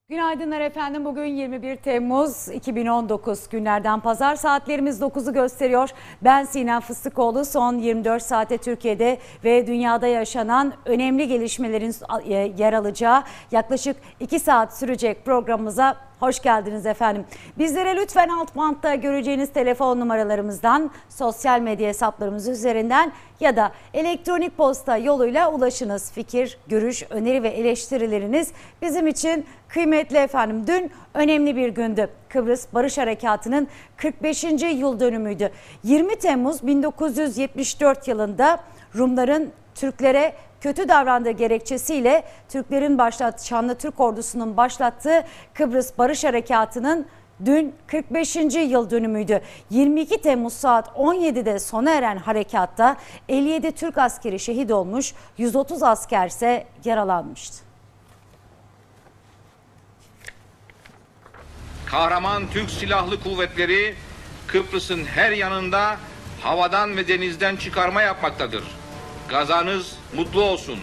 Günaydınlar efendim. Bugün 21 Temmuz 2019 günlerden pazar, saatlerimiz 9'u gösteriyor. Ben Sinem Fıstıkoğlu. Son 24 saate Türkiye'de ve dünyada yaşanan önemli gelişmelerin yer alacağı yaklaşık 2 saat sürecek programımıza hoş geldiniz efendim. Bizlere lütfen alt bantta göreceğiniz telefon numaralarımızdan, sosyal medya hesaplarımız üzerinden ya da elektronik posta yoluyla ulaşınız. Fikir, görüş, öneri ve eleştirileriniz bizim için kıymetli efendim. Dün önemli bir gündü. Kıbrıs Barış Harekatı'nın 45. yıl dönümüydü. 20 Temmuz 1974 yılında Rumların Türklere kötü davrandığı gerekçesiyle Türklerin Şanlı Türk ordusunun başlattığı Kıbrıs Barış Harekatı'nın dün 45. yıl dönümüydü. 22 Temmuz saat 17'de sona eren harekatta 57 Türk askeri şehit olmuş, 130 asker ise yaralanmıştı. Kahraman Türk Silahlı Kuvvetleri Kıbrıs'ın her yanında havadan ve denizden çıkarma yapmaktadır. Gazanız mutlu olsun.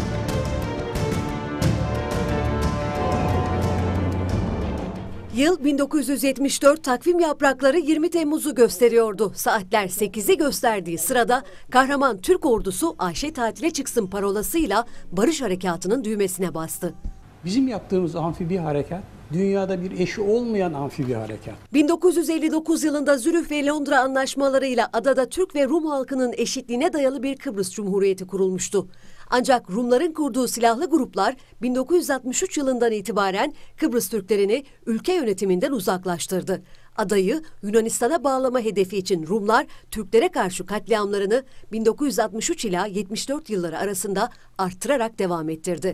Yıl 1974, takvim yaprakları 20 Temmuz'u gösteriyordu. Saatler 8'i gösterdiği sırada kahraman Türk ordusu Ayşe tatile çıksın parolasıyla Barış Harekatı'nın düğmesine bastı. Bizim yaptığımız amfibi harekat, dünyada bir eşi olmayan amfibi harekat. 1959 yılında Zürih ve Londra anlaşmalarıyla adada Türk ve Rum halkının eşitliğine dayalı bir Kıbrıs Cumhuriyeti kurulmuştu. Ancak Rumların kurduğu silahlı gruplar 1963 yılından itibaren Kıbrıs Türklerini ülke yönetiminden uzaklaştırdı. Adayı Yunanistan'a bağlama hedefi için Rumlar Türklere karşı katliamlarını 1963 ila 74 yılları arasında arttırarak devam ettirdi.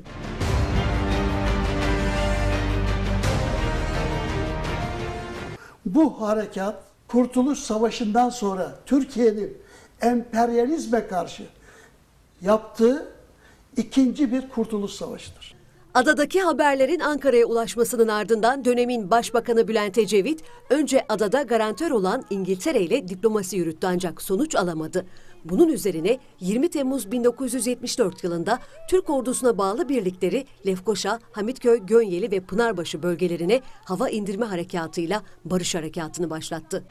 Bu harekat Kurtuluş Savaşı'ndan sonra Türkiye'nin emperyalizme karşı yaptığı ikinci bir Kurtuluş Savaşı'dır. Adadaki haberlerin Ankara'ya ulaşmasının ardından dönemin Başbakanı Bülent Ecevit önce adada garantör olan İngiltere ile diplomasi yürüttü ancak sonuç alamadı. Bunun üzerine 20 Temmuz 1974 yılında Türk ordusuna bağlı birlikleri Lefkoşa, Hamitköy, Gönyeli ve Pınarbaşı bölgelerine hava indirme harekatıyla Barış Harekatı'nı başlattı.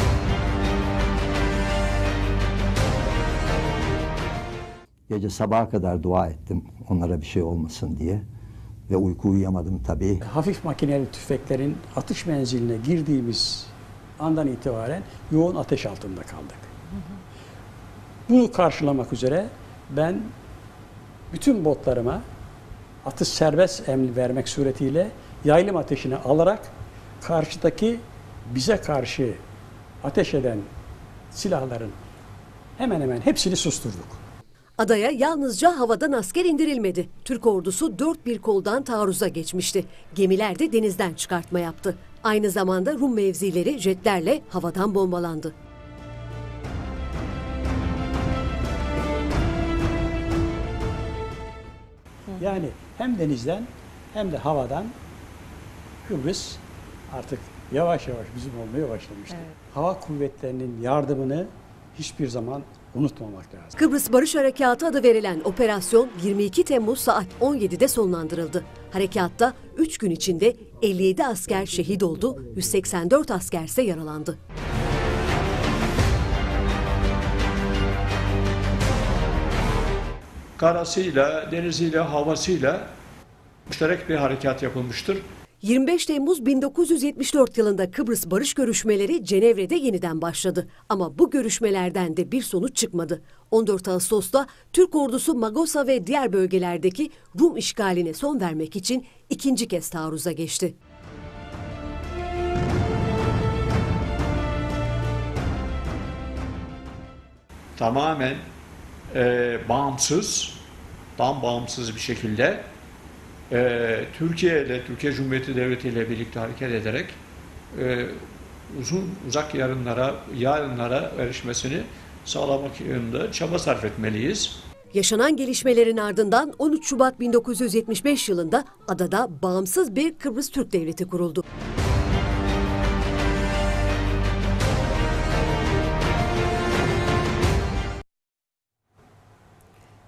Gece sabaha kadar dua ettim onlara bir şey olmasın diye ve uyku uyuyamadım tabii. Hafif makineli tüfeklerin atış menziline girdiğimiz andan itibaren yoğun ateş altında kaldık. Bunu karşılamak üzere ben bütün botlarıma atış serbest emri vermek suretiyle yaylım ateşine alarak karşıdaki bize karşı ateş eden silahların hemen hemen hepsini susturduk. Adaya yalnızca havadan asker indirilmedi. Türk ordusu dört bir koldan taarruza geçmişti. Gemiler de denizden çıkartma yaptı. Aynı zamanda Rum mevzileri jetlerle havadan bombalandı. Yani hem denizden hem de havadan Kıbrıs artık yavaş yavaş bizim olmaya başlamıştı. Evet. Hava kuvvetlerinin yardımını hiçbir zaman unutmamak lazım. Kıbrıs Barış Harekatı adı verilen operasyon 22 Temmuz saat 17'de sonlandırıldı. Harekatta 3 gün içinde 57 asker şehit oldu, 184 asker ise yaralandı. Karasıyla, deniziyle, havasıyla müşterek bir harekat yapılmıştır. 25 Temmuz 1974 yılında Kıbrıs barış görüşmeleri Cenevre'de yeniden başladı. Ama bu görüşmelerden de bir sonuç çıkmadı. 14 Ağustos'ta Türk ordusu Magosa ve diğer bölgelerdeki Rum işgaline son vermek için ikinci kez taarruza geçti. Tamamen bağımsız, tam bağımsız bir şekilde Türkiye Cumhuriyeti Devleti ile birlikte hareket ederek uzak yarınlara erişmesini sağlamak yönünde çaba sarf etmeliyiz. Yaşanan gelişmelerin ardından 13 Şubat 1975 yılında adada bağımsız bir Kıbrıs Türk Devleti kuruldu.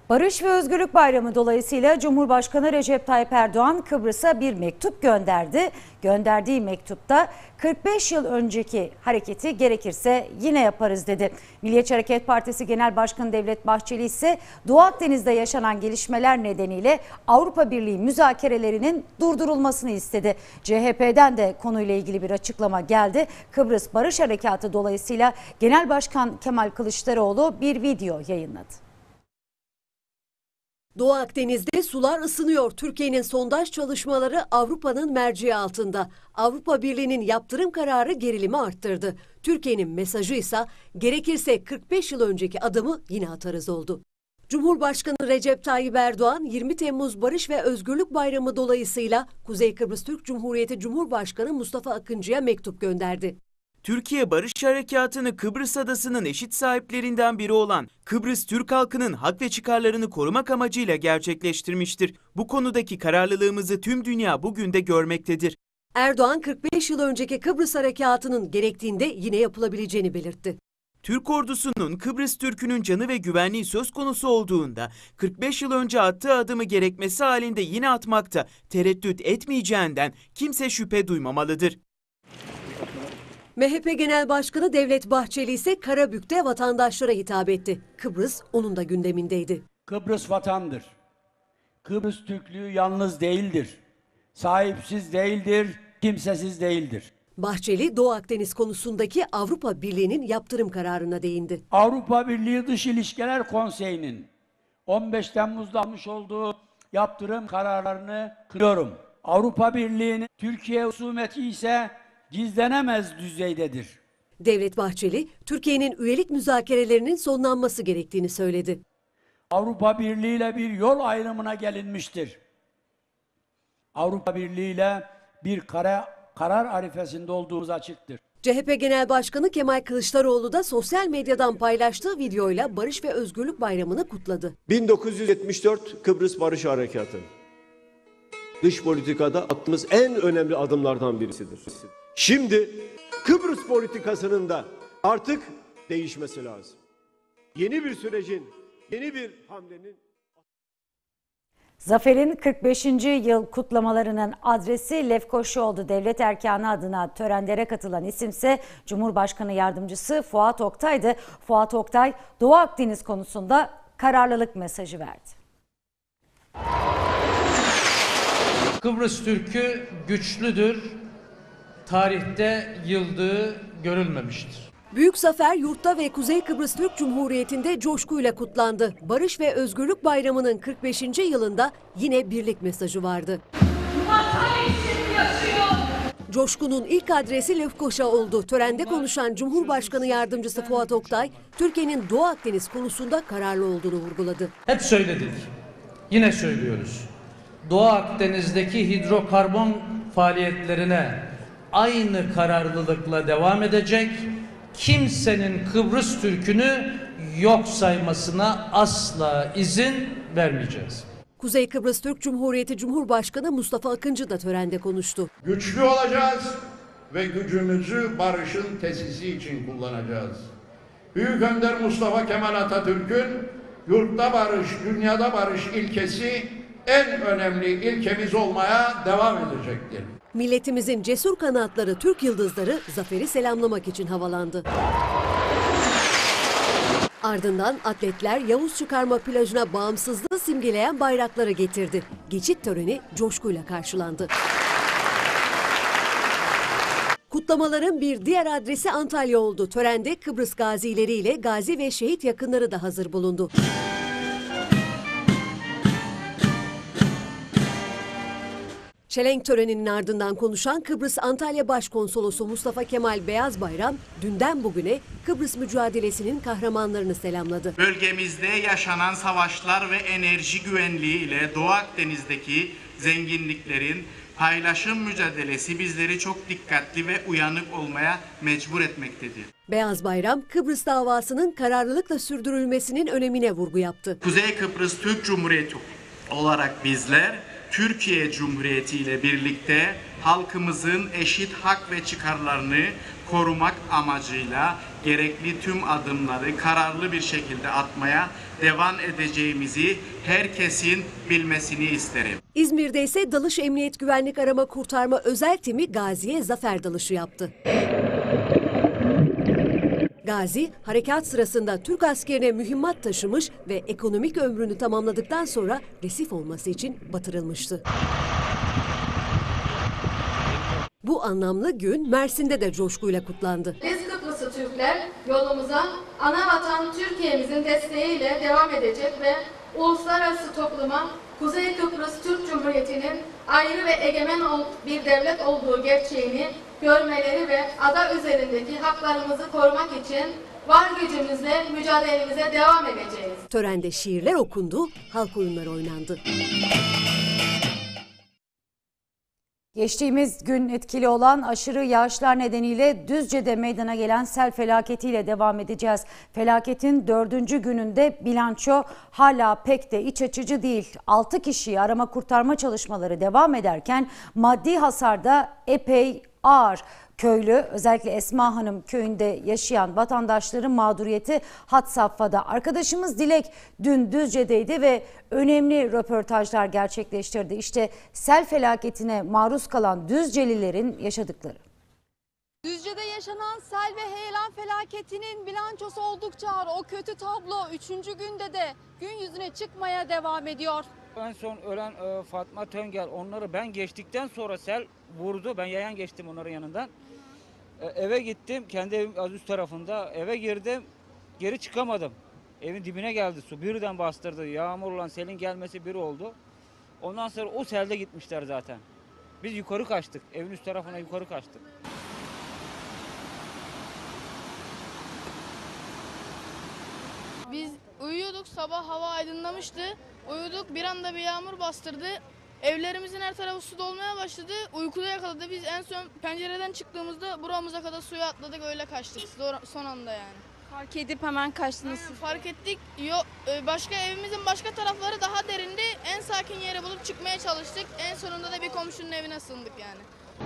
Barış ve Özgürlük Bayramı dolayısıyla Cumhurbaşkanı Recep Tayyip Erdoğan Kıbrıs'a bir mektup gönderdi. Gönderdiği mektupta 45 yıl önceki hareketi gerekirse yine yaparız dedi. Milliyetçi Hareket Partisi Genel Başkanı Devlet Bahçeli ise Doğu Akdeniz'de yaşanan gelişmeler nedeniyle Avrupa Birliği müzakerelerinin durdurulmasını istedi. CHP'den de konuyla ilgili bir açıklama geldi. Kıbrıs Barış Harekatı dolayısıyla Genel Başkan Kemal Kılıçdaroğlu bir video yayınladı. Doğu Akdeniz'de sular ısınıyor. Türkiye'nin sondaj çalışmaları Avrupa'nın merceği altında. Avrupa Birliği'nin yaptırım kararı gerilimi arttırdı. Türkiye'nin mesajı ise gerekirse 45 yıl önceki adımı yine atarız oldu. Cumhurbaşkanı Recep Tayyip Erdoğan 20 Temmuz Barış ve Özgürlük Bayramı dolayısıyla Kuzey Kıbrıs Türk Cumhuriyeti Cumhurbaşkanı Mustafa Akıncı'ya mektup gönderdi. Türkiye Barış Harekatı'nı Kıbrıs Adası'nın eşit sahiplerinden biri olan Kıbrıs Türk halkının hak ve çıkarlarını korumak amacıyla gerçekleştirmiştir. Bu konudaki kararlılığımızı tüm dünya bugün de görmektedir. Erdoğan 45 yıl önceki Kıbrıs Harekatı'nın gerektiğinde yine yapılabileceğini belirtti. Türk ordusunun Kıbrıs Türk'ünün canı ve güvenliği söz konusu olduğunda 45 yıl önce attığı adımı gerekmesi halinde yine atmakta tereddüt etmeyeceğinden kimse şüphe duymamalıdır. MHP Genel Başkanı Devlet Bahçeli ise Karabük'te vatandaşlara hitap etti. Kıbrıs onun da gündemindeydi. Kıbrıs vatandır. Kıbrıs Türklüğü yalnız değildir. Sahipsiz değildir, kimsesiz değildir. Bahçeli, Doğu Akdeniz konusundaki Avrupa Birliği'nin yaptırım kararına değindi. Avrupa Birliği Dış İlişkiler Konseyi'nin 15 Temmuz'da almış olduğu yaptırım kararlarını kınıyorum. Avrupa Birliği'nin Türkiye husumeti ise gizlenemez düzeydedir. Devlet Bahçeli, Türkiye'nin üyelik müzakerelerinin sonlanması gerektiğini söyledi. Avrupa Birliği ile bir yol ayrımına gelinmiştir. Avrupa Birliği ile bir karar arifesinde olduğumuz açıktır. CHP Genel Başkanı Kemal Kılıçdaroğlu da sosyal medyadan paylaştığı videoyla Barış ve Özgürlük Bayramı'nı kutladı. 1974 Kıbrıs Barış Harekatı. Dış politikada attığımız en önemli adımlardan birisidir. Şimdi Kıbrıs politikasının da artık değişmesi lazım. Yeni bir sürecin, yeni bir hamlenin... Zafer'in 45. yıl kutlamalarının adresi Lefkoşa oldu. Devlet erkanı adına törenlere katılan isimse Cumhurbaşkanı Yardımcısı Fuat Oktay'dı. Fuat Oktay, Doğu Akdeniz konusunda kararlılık mesajı verdi. Kıbrıs Türk'ü güçlüdür, tarihte yıldığı görülmemiştir. Büyük zafer yurtta ve Kuzey Kıbrıs Türk Cumhuriyeti'nde coşkuyla kutlandı. Barış ve Özgürlük Bayramı'nın 45. yılında yine birlik mesajı vardı. Coşkunun ilk adresi Lefkoşa oldu. Törende konuşan Cumhurbaşkanı Yardımcısı Fuat Oktay, Türkiye'nin Doğu Akdeniz konusunda kararlı olduğunu vurguladı. Hep söyledik, yine söylüyoruz. Doğu Akdeniz'deki hidrokarbon faaliyetlerine aynı kararlılıkla devam edecek, kimsenin Kıbrıs Türk'ünü yok saymasına asla izin vermeyeceğiz. Kuzey Kıbrıs Türk Cumhuriyeti Cumhurbaşkanı Mustafa Akıncı da törende konuştu. Güçlü olacağız ve gücümüzü barışın tesisi için kullanacağız. Büyük Önder Mustafa Kemal Atatürk'ün yurtta barış, dünyada barış ilkesi en önemli ilkemiz olmaya devam edecektir. Milletimizin cesur kanatları, Türk yıldızları zaferi selamlamak için havalandı. Ardından atletler Yavuz Çıkarma plajına bağımsızlığı simgeleyen bayrakları getirdi. Geçit töreni coşkuyla karşılandı. Kutlamaların bir diğer adresi Antalya oldu. Törende Kıbrıs gazileriyle gazi ve şehit yakınları da hazır bulundu. Çelenk töreninin ardından konuşan Kıbrıs Antalya Başkonsolosu Mustafa Kemal Beyazbayram, dünden bugüne Kıbrıs mücadelesinin kahramanlarını selamladı. Bölgemizde yaşanan savaşlar ve enerji güvenliği ile Doğu Akdeniz'deki zenginliklerin paylaşım mücadelesi bizleri çok dikkatli ve uyanık olmaya mecbur etmektedir. Beyazbayram, Kıbrıs davasının kararlılıkla sürdürülmesinin önemine vurgu yaptı. Kuzey Kıbrıs Türk Cumhuriyeti olarak bizler, Türkiye Cumhuriyeti ile birlikte halkımızın eşit hak ve çıkarlarını korumak amacıyla gerekli tüm adımları kararlı bir şekilde atmaya devam edeceğimizi herkesin bilmesini isterim. İzmir'de ise Dalış Emniyet Güvenlik Arama Kurtarma Özel Timi Gazi'ye zafer dalışı yaptı. Gazi, harekat sırasında Türk askerine mühimmat taşımış ve ekonomik ömrünü tamamladıktan sonra resif olması için batırılmıştı. Bu anlamlı gün Mersin'de de coşkuyla kutlandı. Biz Kıbrıslı Türkler yolumuza ana vatan Türkiye'mizin desteğiyle devam edecek ve uluslararası topluma Kuzey Kıbrıs Türk Cumhuriyeti'nin ayrı ve egemen bir devlet olduğu gerçeğini görmeleri ve ada üzerindeki haklarımızı korumak için var gücümüzle mücadelemize devam edeceğiz. Törende şiirler okundu, halk oyunları oynandı. Geçtiğimiz gün etkili olan aşırı yağışlar nedeniyle Düzce'de meydana gelen sel felaketiyle devam edeceğiz. Felaketin 4. gününde bilanço hala pek de iç açıcı değil. 6 kişiyi arama kurtarma çalışmaları devam ederken maddi hasar da epey ağır. Köylü, özellikle Esma Hanım köyünde yaşayan vatandaşların mağduriyeti had safhada. Arkadaşımız Dilek dün Düzce'deydi ve önemli röportajlar gerçekleştirdi. İşte sel felaketine maruz kalan Düzcelilerin yaşadıkları. Düzce'de yaşanan sel ve heyelan felaketinin bilançosu oldukça ağır. O kötü tablo 3. günde de gün yüzüne çıkmaya devam ediyor. En son ölen Fatma Töngel, onları ben geçtikten sonra sel vurdu. Ben yayan geçtim onların yanından. Eve gittim, kendi evim az üst tarafında. Eve girdim, geri çıkamadım. Evin dibine geldi su, birden bastırdı. Yağmurla selin gelmesi bir oldu. Ondan sonra o selde gitmişler zaten. Biz yukarı kaçtık, evin üst tarafına yukarı kaçtık. Biz uyuyorduk, sabah hava aydınlamıştı. Uyuduk, bir anda bir yağmur bastırdı. Evlerimizin her tarafı su dolmaya başladı. Uykuda yakaladı. Biz en son pencereden çıktığımızda buramıza kadar suya atladık, öyle kaçtık. Son anda yani. Fark edip hemen kaçtınız. Fark ettik. Başka evimizin başka tarafları daha derindi. En sakin yere bulup çıkmaya çalıştık. En sonunda da bir komşunun evine sığındık yani.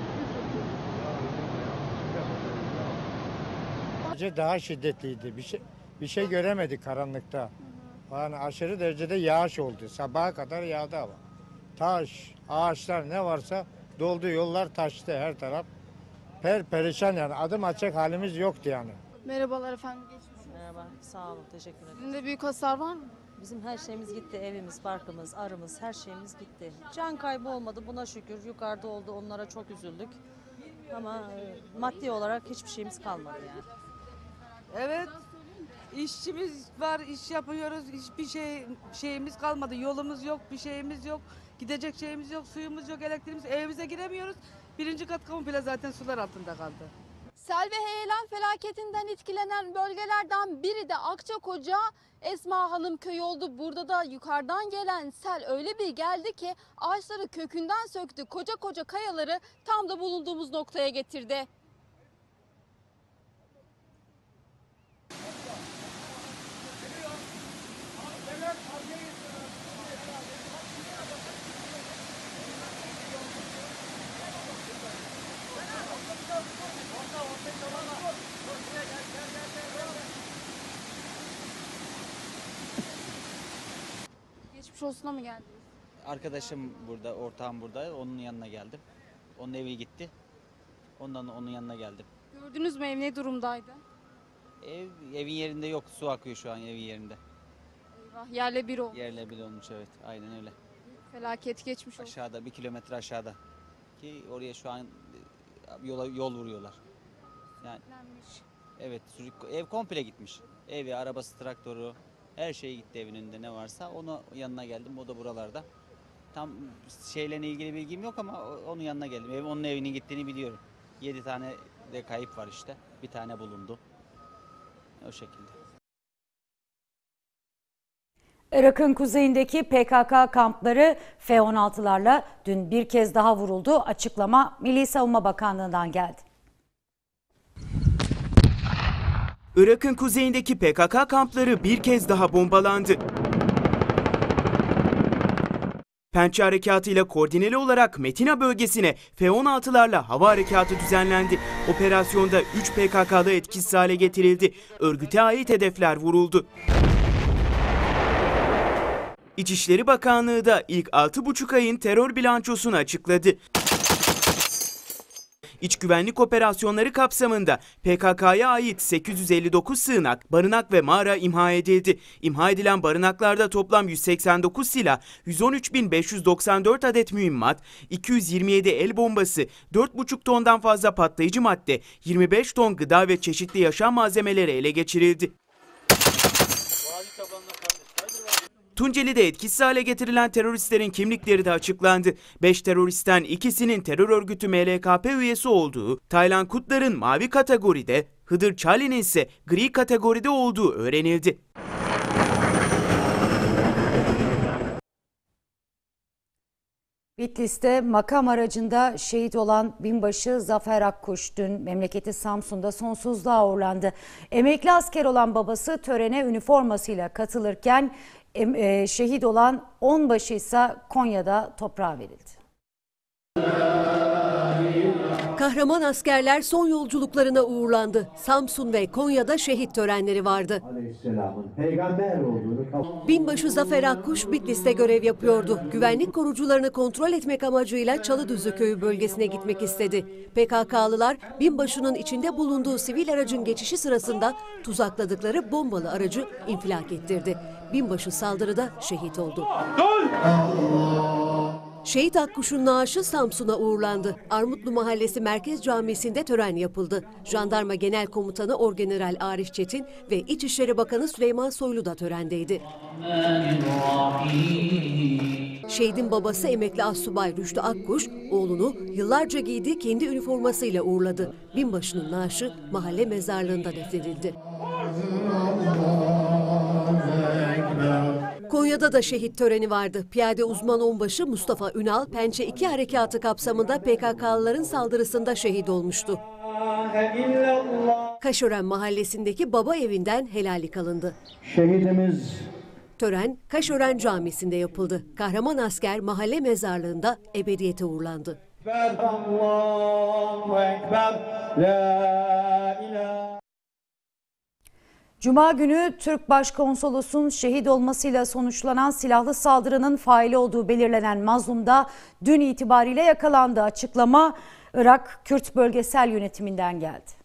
Gece daha şiddetliydi. Bir şey göremedik karanlıkta. Yani aşırı derecede yağış oldu. Sabaha kadar yağdı hava. Taş, ağaçlar ne varsa doldu, yollar taştı her taraf. Perişan yani, adım atacak halimiz yoktu yani. Merhabalar efendim. Merhaba, sağ olun, teşekkür ederim. Sizin de büyük hasar var mı? Bizim her şeyimiz gitti, evimiz, barkımız, arımız, her şeyimiz gitti. Can kaybı olmadı, buna şükür. Yukarıda oldu, onlara çok üzüldük. Ama maddi olarak hiçbir şeyimiz kalmadı yani. Evet, işçimiz var, iş yapıyoruz, hiçbir şeyimiz kalmadı. Yolumuz yok, bir şeyimiz yok, gidecek şeyimiz yok, suyumuz yok, elektriğimiz, evimize giremiyoruz. 1. kat komple zaten sular altında kaldı. Sel ve heyelan felaketinden etkilenen bölgelerden biri de Akçakoca. Esma Hanım köyü oldu. Burada da yukarıdan gelen sel öyle bir geldi ki ağaçları kökünden söktü. Koca koca kayaları tam da bulunduğumuz noktaya getirdi. Geçmiş olsuna mı geldiniz? Arkadaşım burada, ortağım burada. Onun yanına geldim. Onun evi gitti. Ondan onun yanına geldim. Gördünüz mü ev ne durumdaydı? Evin yerinde yok. Su akıyor şu an evin yerinde. Eyvah, yerle bir oldu. Yerle bir olmuş, evet. Aynen öyle. Felaket geçmiş oldu. Aşağıda, 1 kilometre aşağıda. Ki oraya şu an yol vuruyorlar. Yani, evet, ev komple gitmiş. Evi, arabası, traktörü, her şey gitti evin önünde ne varsa. Onun yanına geldim, o da buralarda. Tam şeyle ilgili bilgim yok ama onun yanına geldim. Onun evinin gittiğini biliyorum. 7 tane de kayıp var işte. Bir tane bulundu. O şekilde. Irak'ın kuzeyindeki PKK kampları F-16'larla dün bir kez daha vuruldu. Açıklama Milli Savunma Bakanlığı'ndan geldi. Irak'ın kuzeyindeki PKK kampları bir kez daha bombalandı. Pençe Harekatı ile koordineli olarak Metina bölgesine F-16'larla hava harekatı düzenlendi. Operasyonda 3 PKK'lı etkisiz hale getirildi. Örgüte ait hedefler vuruldu. İçişleri Bakanlığı da ilk 6,5 ayın terör bilançosunu açıkladı. İç güvenlik operasyonları kapsamında PKK'ya ait 859 sığınak, barınak ve mağara imha edildi. İmha edilen barınaklarda toplam 189 silah, 113.594 adet mühimmat, 227 el bombası, 4,5 tondan fazla patlayıcı madde, 25 ton gıda ve çeşitli yaşam malzemeleri ele geçirildi. Tunceli'de etkisiz hale getirilen teröristlerin kimlikleri de açıklandı. 5 teröristten ikisinin terör örgütü MLKP üyesi olduğu, Taylan Kutlar'ın mavi kategoride, Hıdır Çali'nin ise gri kategoride olduğu öğrenildi. Bitlis'te makam aracında şehit olan binbaşı Zafer Akkuş dün memleketi Samsun'da sonsuzluğa uğurlandı. Emekli asker olan babası törene üniformasıyla katılırken şehit olan onbaşı ise Konya'da toprağa verildi. Kahraman askerler son yolculuklarına uğurlandı. Samsun ve Konya'da şehit törenleri vardı. Binbaşı Zafer Akkuş Bitlis'te görev yapıyordu. Güvenlik korucularını kontrol etmek amacıyla Çalıdüzü köyü bölgesine gitmek istedi. PKK'lılar binbaşının içinde bulunduğu sivil aracın geçişi sırasında tuzakladıkları bombalı aracı infilak ettirdi. Binbaşı saldırıda şehit oldu. Şehit Akkuş'un naaşı Samsun'a uğurlandı. Armutlu Mahallesi Merkez Camisi'nde tören yapıldı. Jandarma Genel Komutanı Orgeneral Arif Çetin ve İçişleri Bakanı Süleyman Soylu da törendeydi. Şehidin babası emekli Assubay Rüştü Akkuş, oğlunu yıllarca giydiği kendi üniformasıyla uğurladı. Binbaşının naaşı mahalle mezarlığında defnedildi. Konya'da da şehit töreni vardı. Piyade uzman onbaşı Mustafa Ünal, Pençe 2 harekatı kapsamında PKK'lıların saldırısında şehit olmuştu. Kaşören mahallesindeki baba evinden helallik alındı. Şehidimiz. Tören Kaşören Camisi'nde yapıldı. Kahraman asker mahalle mezarlığında ebediyete uğurlandı. Allahu Ekber, la ilahe. Cuma günü Türk Başkonsolosun şehit olmasıyla sonuçlanan silahlı saldırının faili olduğu belirlenen mazlumda dün itibariyle yakalandı. Açıklama Irak Kürt Bölgesel Yönetiminden geldi.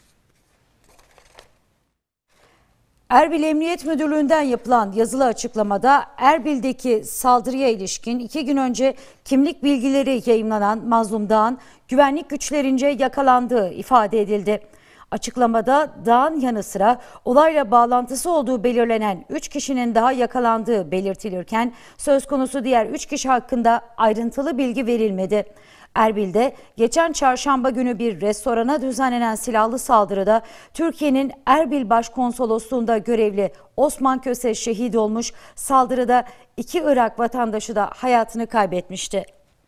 Erbil Emniyet Müdürlüğü'nden yapılan yazılı açıklamada Erbil'deki saldırıya ilişkin 2 gün önce kimlik bilgileri yayımlanan mazlum Dağ'ın güvenlik güçlerince yakalandığı ifade edildi. Açıklamada Dağ'ın yanı sıra olayla bağlantısı olduğu belirlenen 3 kişinin daha yakalandığı belirtilirken söz konusu diğer 3 kişi hakkında ayrıntılı bilgi verilmedi. Erbil'de geçen çarşamba günü bir restorana düzenlenen silahlı saldırıda Türkiye'nin Erbil Başkonsolosluğu'nda görevli Osman Köse şehit olmuş, saldırıda 2 Irak vatandaşı da hayatını kaybetmişti.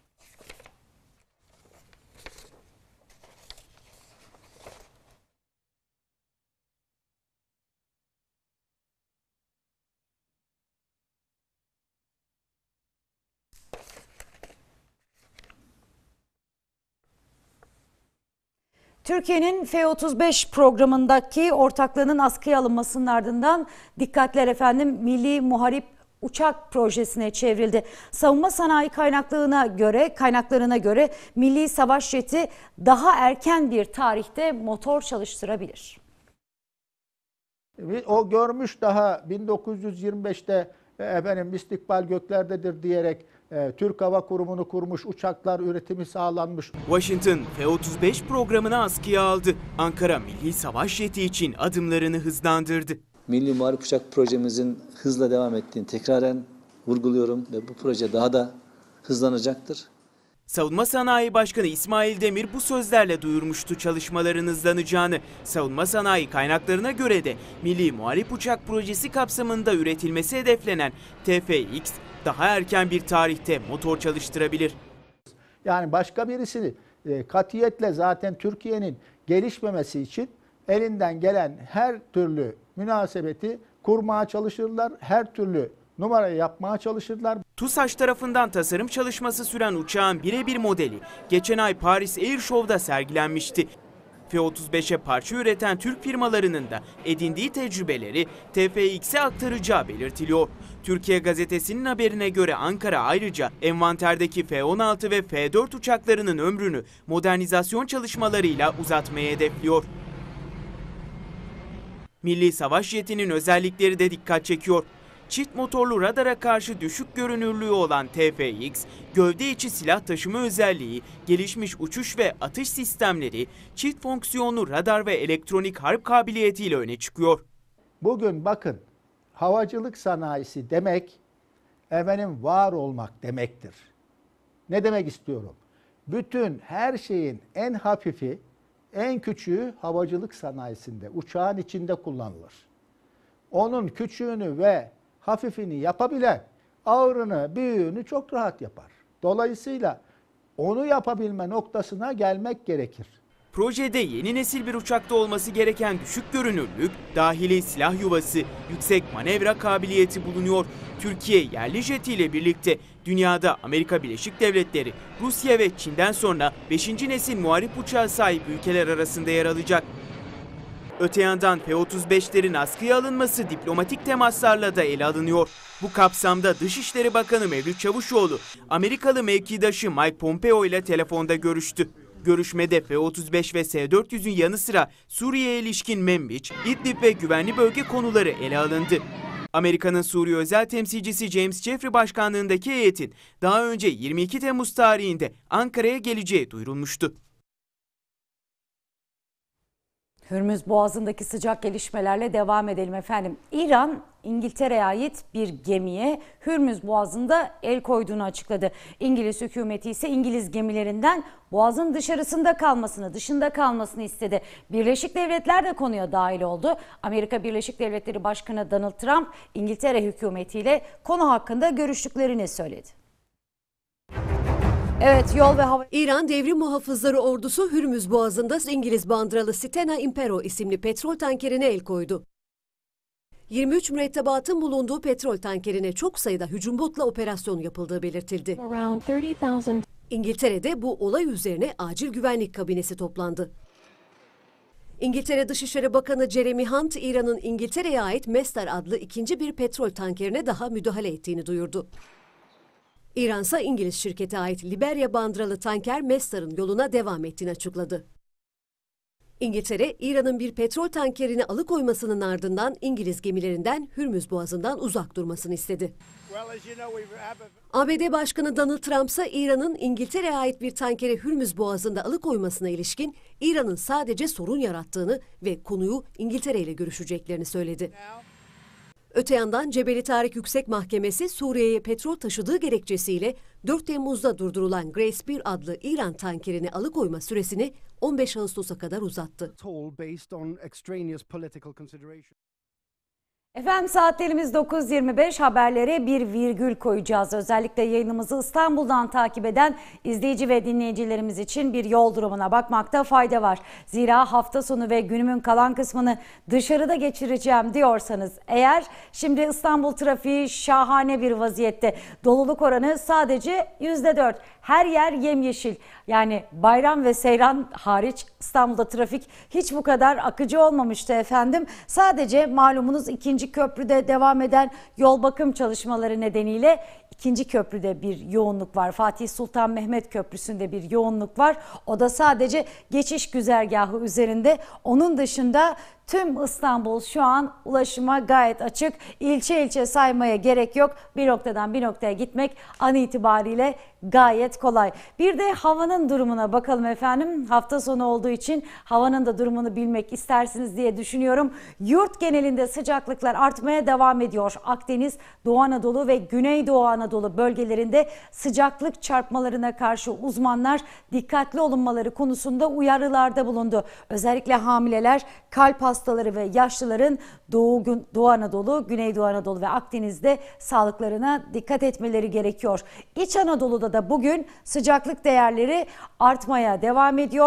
Türkiye'nin F-35 programındaki ortaklığının askıya alınmasının ardından dikkatler efendim Milli Muharip Uçak projesine çevrildi. Savunma sanayi kaynaklarına göre Milli Savaş Jeti daha erken bir tarihte motor çalıştırabilir. O görmüş daha 1925'te istikbal göklerdedir diyerek Türk Hava Kurumu'nu kurmuş, uçaklar üretimi sağlanmış. Washington F-35 programını askıya aldı. Ankara Milli Savaş Jeti için adımlarını hızlandırdı. Milli Muharip Uçak projemizin hızla devam ettiğini tekraren vurguluyorum ve bu proje daha da hızlanacaktır. Savunma Sanayi Başkanı İsmail Demir bu sözlerle duyurmuştu çalışmaların hızlanacağını. Savunma sanayi kaynaklarına göre de Milli Muharip Uçak projesi kapsamında üretilmesi hedeflenen TFX daha erken bir tarihte motor çalıştırabilir. Yani başka birisini katiyetle zaten Türkiye'nin gelişmemesi için elinden gelen her türlü münasebeti kurmaya çalışırlar, her türlü numarayı yapmaya çalışırlar. TUSAŞ tarafından tasarım çalışması süren uçağın birebir modeli geçen ay Paris Air Show'da sergilenmişti. F-35'e parça üreten Türk firmalarının da edindiği tecrübeleri TFX'e aktaracağı belirtiliyor. Türkiye Gazetesi'nin haberine göre Ankara ayrıca envanterdeki F-16 ve F-4 uçaklarının ömrünü modernizasyon çalışmalarıyla uzatmayı hedefliyor. Milli Savaş Jeti'nin özellikleri de dikkat çekiyor. Çift motorlu radara karşı düşük görünürlüğü olan TFX, gövde içi silah taşıma özelliği, gelişmiş uçuş ve atış sistemleri, çift fonksiyonlu radar ve elektronik harp kabiliyetiyle öne çıkıyor. Bugün bakın, havacılık sanayisi demek, var olmak demektir. Ne demek istiyorum? Bütün her şeyin en hafifi, en küçüğü havacılık sanayisinde, uçağın içinde kullanılır. Onun küçüğünü ve hafifini yapabilen ağırını, büyüğünü çok rahat yapar. Dolayısıyla onu yapabilme noktasına gelmek gerekir. Projede yeni nesil bir uçakta olması gereken düşük görünürlük, dahili silah yuvası, yüksek manevra kabiliyeti bulunuyor. Türkiye yerli jetiyle birlikte dünyada Amerika Birleşik Devletleri, Rusya ve Çin'den sonra 5. nesil muharip uçağa sahip ülkeler arasında yer alacak. Öte yandan F-35'lerin askıya alınması diplomatik temaslarla da ele alınıyor. Bu kapsamda Dışişleri Bakanı Mevlüt Çavuşoğlu, Amerikalı mevkidaşı Mike Pompeo ile telefonda görüştü. Görüşmede F-35 ve S-400'ün yanı sıra Suriye'ye ilişkin Menbiç, İdlib ve güvenli bölge konuları ele alındı. Amerika'nın Suriye özel temsilcisi James Jeffrey başkanlığındaki heyetin daha önce 22 Temmuz tarihinde Ankara'ya geleceği duyurulmuştu. Hürmüz Boğazı'ndaki sıcak gelişmelerle devam edelim efendim. İran, İngiltere'ye ait bir gemiye Hürmüz Boğazı'nda el koyduğunu açıkladı. İngiliz hükümeti ise İngiliz gemilerinden Boğaz'ın dışında kalmasını istedi. Birleşik Devletler de konuya dahil oldu. Amerika Birleşik Devletleri Başkanı Donald Trump, İngiltere hükümetiyle konu hakkında görüştüklerini söyledi. Evet, yol ve hava... İran Devrim Muhafızları Ordusu Hürmüz Boğazı'nda İngiliz bandıralı Stena Impero isimli petrol tankerine el koydu. 23 mürettebatın bulunduğu petrol tankerine çok sayıda hücum botla operasyon yapıldığı belirtildi. İngiltere'de bu olay üzerine acil güvenlik kabinesi toplandı. İngiltere Dışişleri Bakanı Jeremy Hunt, İran'ın İngiltere'ye ait Mestar adlı ikinci bir petrol tankerine daha müdahale ettiğini duyurdu. İran ise İngiliz şirkete ait Liberya bandıralı tanker Mestar'ın yoluna devam ettiğini açıkladı. İngiltere, İran'ın bir petrol tankerini alıkoymasının ardından İngiliz gemilerinden Hürmüz Boğazı'ndan uzak durmasını istedi. ABD Başkanı Donald Trump ise İran'ın İngiltere'ye ait bir tankeri Hürmüz Boğazı'nda alıkoymasına ilişkin İran'ın sadece sorun yarattığını ve konuyu İngiltere ile görüşeceklerini söyledi. Öte yandan Cebeli Tarık Yüksek Mahkemesi Suriye'ye petrol taşıdığı gerekçesiyle 4 Temmuz'da durdurulan Grace 1 adlı İran tankerini alıkoyma süresini 15 Ağustos'a kadar uzattı. Efendim saatlerimiz 9.25, haberlere bir virgül koyacağız. Özellikle yayınımızı İstanbul'dan takip eden izleyici ve dinleyicilerimiz için bir yol durumuna bakmakta fayda var. Zira hafta sonu ve günümün kalan kısmını dışarıda geçireceğim diyorsanız eğer, şimdi İstanbul trafiği şahane bir vaziyette. Doluluk oranı sadece %4. Her yer yemyeşil. Yani bayram ve seyran hariç İstanbul'da trafik hiç bu kadar akıcı olmamıştı efendim. Sadece malumunuz ikinci köprüde devam eden yol bakım çalışmaları nedeniyle ikinci köprüde bir yoğunluk var. Fatih Sultan Mehmet Köprüsü'nde bir yoğunluk var. O da sadece geçiş güzergahı üzerinde. Onun dışında tüm İstanbul şu an ulaşıma gayet açık. İlçe ilçe saymaya gerek yok. Bir noktadan bir noktaya gitmek an itibariyle gayet kolay. Bir de havanın durumuna bakalım efendim. Hafta sonu olduğu için havanın da durumunu bilmek istersiniz diye düşünüyorum. Yurt genelinde sıcaklıklar artmaya devam ediyor. Akdeniz, Doğu Anadolu ve Güneydoğu Anadolu bölgelerinde sıcaklık çarpmalarına karşı uzmanlar dikkatli olunmaları konusunda uyarılarda bulundu. Özellikle hamileler, kalp hastaları ve yaşlıların Doğu Anadolu, Güneydoğu Anadolu ve Akdeniz'de sağlıklarına dikkat etmeleri gerekiyor. İç Anadolu'da da bugün sıcaklık değerleri artmaya devam ediyor.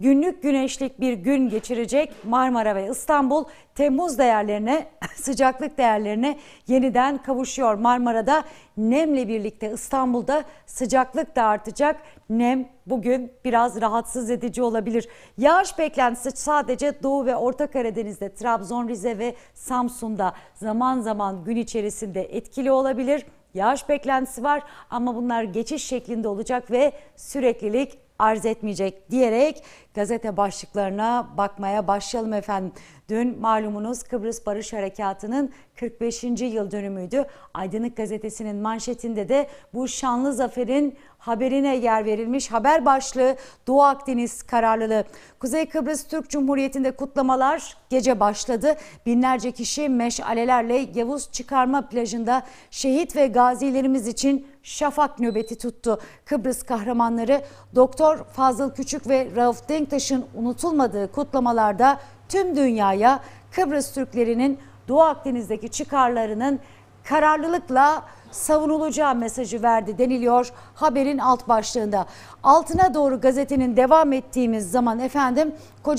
günlük güneşlik bir gün geçirecek Marmara ve İstanbul Temmuz değerlerine, sıcaklık değerlerine yeniden kavuşuyor. Marmara'da nemle birlikte İstanbul'da sıcaklık da artacak. Nem bugün biraz rahatsız edici olabilir. Yağış beklentisi sadece Doğu ve Orta Karadeniz'de, Trabzon, Rize ve Samsun'da zaman zaman gün içerisinde etkili olabilir. Yağış beklentisi var ama bunlar geçiş şeklinde olacak ve süreklilik arz etmeyecek diyerek gazete başlıklarına bakmaya başlayalım efendim. Dün malumunuz Kıbrıs Barış Harekatı'nın 45. yıl dönümüydü. Aydınlık Gazetesi'nin manşetinde de bu şanlı zaferin haberine yer verilmiş. Haber başlığı Doğu Akdeniz kararlılığı. Kuzey Kıbrıs Türk Cumhuriyeti'nde kutlamalar gece başladı. Binlerce kişi meşalelerle Yavuz Çıkarma plajında şehit ve gazilerimiz için şafak nöbeti tuttu. Kıbrıs kahramanları Doktor Fazıl Küçük ve Rauf Denktaş'ın unutulmadığı kutlamalarda tüm dünyaya Kıbrıs Türklerinin Doğu Akdeniz'deki çıkarlarının kararlılıkla savunulacağı mesajı verdi deniliyor haberin alt başlığında. Altına doğru gazetenin devam ettiğimiz zaman efendim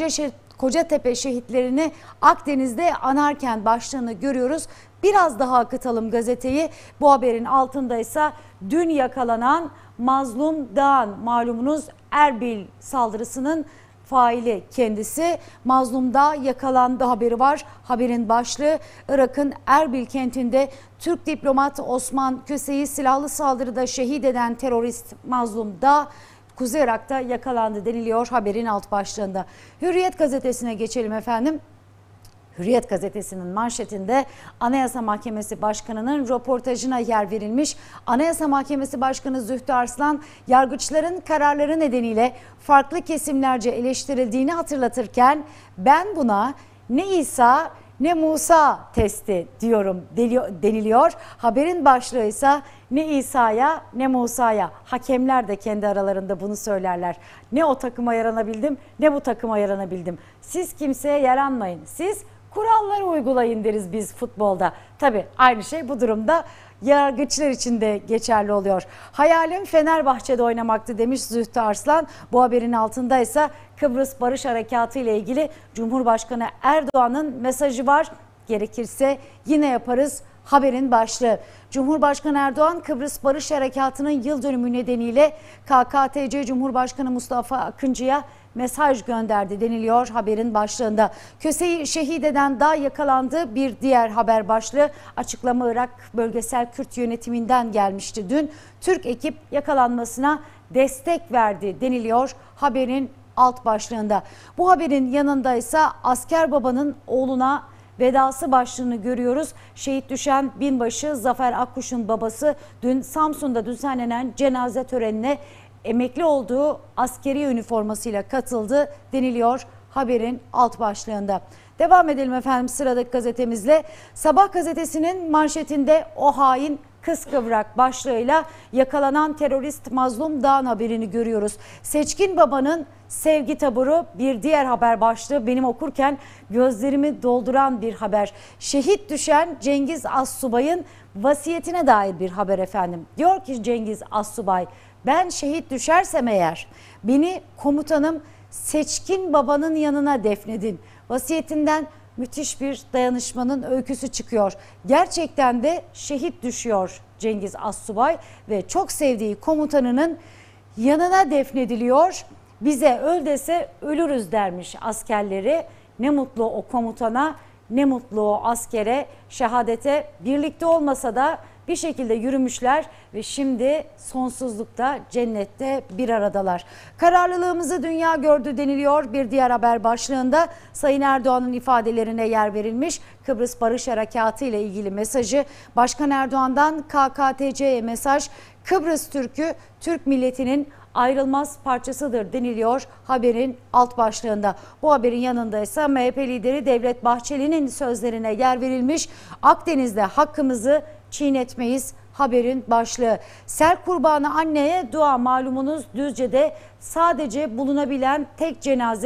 Kocatepe şehitlerini Akdeniz'de anarken başlığını görüyoruz. Biraz daha akıtalım gazeteyi. Bu haberin altındaysa dün yakalanan Mazlum Dağan, malumunuz Erbil saldırısının faili kendisi. Mazlum Dağ yakalandı haberi var. Haberin başlığı Irak'ın Erbil kentinde Türk diplomat Osman Köse'yi silahlı saldırıda şehit eden terörist Mazlum Dağ Kuzey Irak'ta yakalandı deniliyor haberin alt başlığında. Hürriyet gazetesine geçelim efendim. Hürriyet gazetesinin manşetinde Anayasa Mahkemesi Başkanı'nın röportajına yer verilmiş. Anayasa Mahkemesi Başkanı Zühtü Arslan, yargıçların kararları nedeniyle farklı kesimlerce eleştirildiğini hatırlatırken ben buna ne İsa ne Musa testi diyorum deniliyor. Haberin başlığı ise ne İsa'ya ne Musa'ya. Hakemler de kendi aralarında bunu söylerler. Ne o takıma yaranabildim ne bu takıma yaranabildim. Siz kimseye yaranmayın. Siz kuralları uygulayın deriz biz futbolda. Tabii aynı şey bu durumda yargıçlar için de geçerli oluyor. Hayalim Fenerbahçe'de oynamaktı demiş Zühtü Arslan. Bu haberin altında ise Kıbrıs Barış Harekatı ile ilgili Cumhurbaşkanı Erdoğan'ın mesajı var. Gerekirse yine yaparız haberin başlığı. Cumhurbaşkanı Erdoğan Kıbrıs Barış Harekatı'nın yıl dönümü nedeniyle KKTC Cumhurbaşkanı Mustafa Akıncı'ya mesaj gönderdi deniliyor haberin başlığında. Köse'yi şehit eden Dağ yakalandı. Bir diğer haber başlığı açıklama Irak Bölgesel Kürt Yönetiminden gelmişti dün. Türk ekip yakalanmasına destek verdi deniliyor haberin alt başlığında. Bu haberin yanında ise asker babanın oğluna vedası başlığını görüyoruz. Şehit düşen binbaşı Zafer Akkuş'un babası dün Samsun'da düzenlenen cenaze törenine emekli olduğu askeri üniformasıyla katıldı deniliyor haberin alt başlığında. Devam edelim efendim sıradaki gazetemizle. Sabah gazetesinin manşetinde o hain kıskıvrak başlığıyla yakalanan terörist Mazlum Dağ'ın haberini görüyoruz. Seçkin Baba'nın sevgi taburu bir diğer haber başlığı, benim okurken gözlerimi dolduran bir haber. Şehit düşen Cengiz Assubay'ın vasiyetine dair bir haber efendim. Diyor ki Cengiz Assubay, ben şehit düşersem eğer beni komutanım Seçkin Baba'nın yanına defnedin. Vasiyetinden müthiş bir dayanışmanın öyküsü çıkıyor. Gerçekten de şehit düşüyor Cengiz Assubay ve çok sevdiği komutanının yanına defnediliyor. Bize öl dese ölürüz dermiş askerleri. Ne mutlu o komutana, ne mutlu o askere, şehadete birlikte olmasa da bir şekilde yürümüşler ve şimdi sonsuzlukta cennette bir aradalar. Kararlılığımızı dünya gördü deniliyor bir diğer haber başlığında. Sayın Erdoğan'ın ifadelerine yer verilmiş. Kıbrıs Barış Harekatı ile ilgili mesajı Başkan Erdoğan'dan KKTC'ye mesaj. Kıbrıs Türk'ü Türk milletinin ayrılmaz parçasıdır deniliyor haberin alt başlığında. Bu haberin yanında ise MHP lideri Devlet Bahçeli'nin sözlerine yer verilmiş. Akdeniz'de hakkımızı çiğnetmeyiz haberin başlığı. Sel kurbanı anneye dua, malumunuz Düzce'de sadece bulunabilen tek cenaze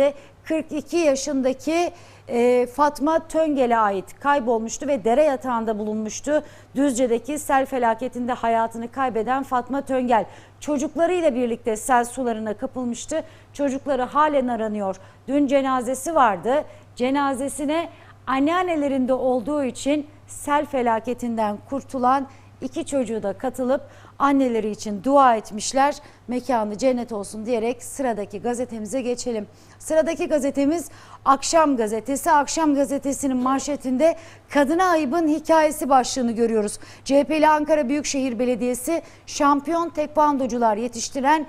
42 yaşındaki Fatma Töngel'e ait kaybolmuştu ve dere yatağında bulunmuştu. Düzce'deki sel felaketinde hayatını kaybeden Fatma Töngel çocuklarıyla birlikte sel sularına kapılmıştı. Çocukları halen aranıyor. Dün cenazesi vardı. Cenazesine anneannelerinde olduğu için sel felaketinden kurtulan 2 çocuğu da katılıp anneleri için dua etmişler. Mekanı cennet olsun diyerek sıradaki gazetemize geçelim. Sıradaki gazetemiz Akşam Gazetesi. Akşam Gazetesi'nin manşetinde kadına ayıbın hikayesi başlığını görüyoruz. CHP'li Ankara Büyükşehir Belediyesi şampiyon tekvandocular yetiştiren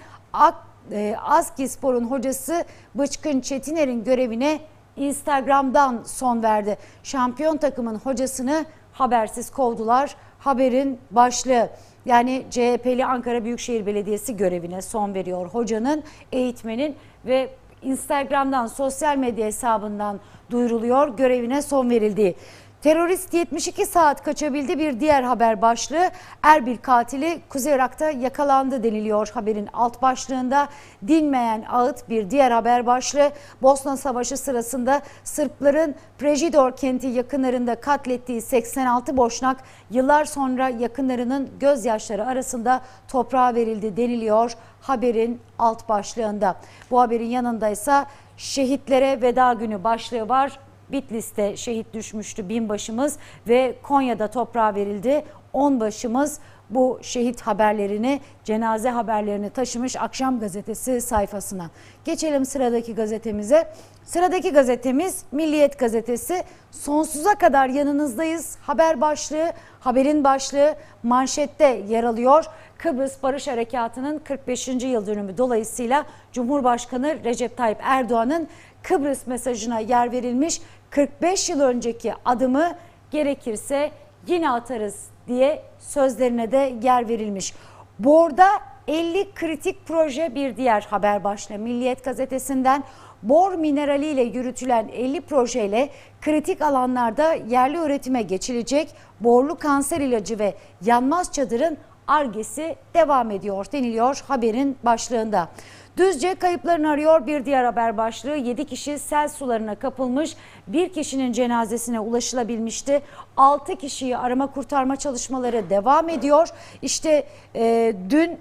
Askispor'un hocası Bıçkın Çetiner'in görevine Instagram'dan son verdi. Şampiyon takımın hocasını habersiz kovdular. Haberin başlığı, yani CHP'li Ankara Büyükşehir Belediyesi görevine son veriyor. Hocanın, eğitmenin ve Instagram'dan, sosyal medya hesabından duyuruluyor görevine son verildiği. Terörist 72 saat kaçabildi, bir diğer haber başlığı. Erbil katili Kuzey Irak'ta yakalandı deniliyor haberin alt başlığında. Dinmeyen ağıt bir diğer haber başlığı. Bosna Savaşı sırasında Sırpların Prejidor kenti yakınlarında katlettiği 86 Boşnak yıllar sonra yakınlarının gözyaşları arasında toprağa verildi deniliyor haberin alt başlığında. Bu haberin yanında ise şehitlere veda günü başlığı var. Bitlis'te şehit düşmüştü binbaşımız ve Konya'da toprağa verildi. 10 başımız bu şehit haberlerini, cenaze haberlerini taşımış Akşam Gazetesi sayfasına. Geçelim sıradaki gazetemize. Sıradaki gazetemiz Milliyet Gazetesi. Sonsuza kadar yanınızdayız haber başlığı, haberin başlığı manşette yer alıyor. Kıbrıs Barış Harekatı'nın 45. yıl dönümü dolayısıyla Cumhurbaşkanı Recep Tayyip Erdoğan'ın Kıbrıs mesajına yer verilmiş. 45 yıl önceki adımı gerekirse yine atarız diye sözlerine de yer verilmiş. Borda 50 kritik proje bir diğer haber başlığı. Milliyet Gazetesi'nden bor mineraliyle yürütülen 50 projeyle kritik alanlarda yerli üretime geçilecek. Borlu kanser ilacı ve yanmaz çadırın Ar-Ge'si devam ediyor deniliyor haberin başlığında. Düzce kayıplarını arıyor bir diğer haber başlığı. 7 kişi sel sularına kapılmış. Bir kişinin cenazesine ulaşılabilmişti. 6 kişiyi arama kurtarma çalışmaları devam ediyor. İşte dün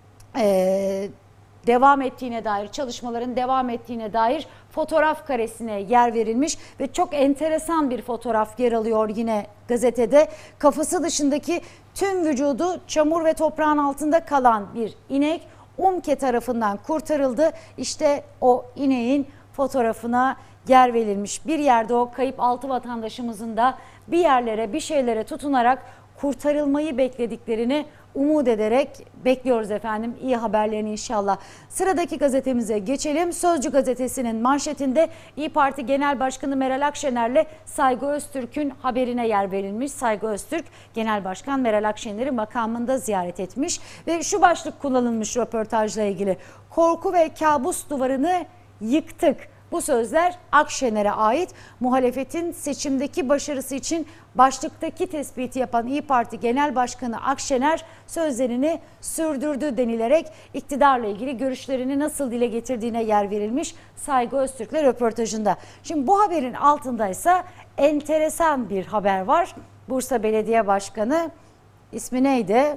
devam ettiğine dair, çalışmaların devam ettiğine dair fotoğraf karesine yer verilmiş ve çok enteresan bir fotoğraf yer alıyor yine gazetede. Kafası dışındaki tüm vücudu çamur ve toprağın altında kalan bir inek UMKE tarafından kurtarıldı. İşte o ineğin fotoğrafına yer verilmiş. Bir yerde o kayıp 6 vatandaşımızın da bir yerlere, bir şeylere tutunarak kurtarılmayı beklediklerini umut ederek bekliyoruz efendim. İyi haberlerini inşallah. Sıradaki gazetemize geçelim. Sözcü gazetesinin manşetinde İYİ Parti Genel Başkanı Meral Akşener'le Saygı Öztürk'ün haberine yer verilmiş. Saygı Öztürk, Genel Başkan Meral Akşener'i makamında ziyaret etmiş ve şu başlık kullanılmış röportajla ilgili. Korku ve kabus duvarını yıktık. Bu sözler Akşener'e ait. Muhalefetin seçimdeki başarısı için başlıktaki tespiti yapan İYİ Parti Genel Başkanı Akşener sözlerini sürdürdü denilerek iktidarla ilgili görüşlerini nasıl dile getirdiğine yer verilmiş Saygı Öztürk'le röportajında. Şimdi bu haberin altında ise enteresan bir haber var. Bursa Belediye Başkanı ismi neydi?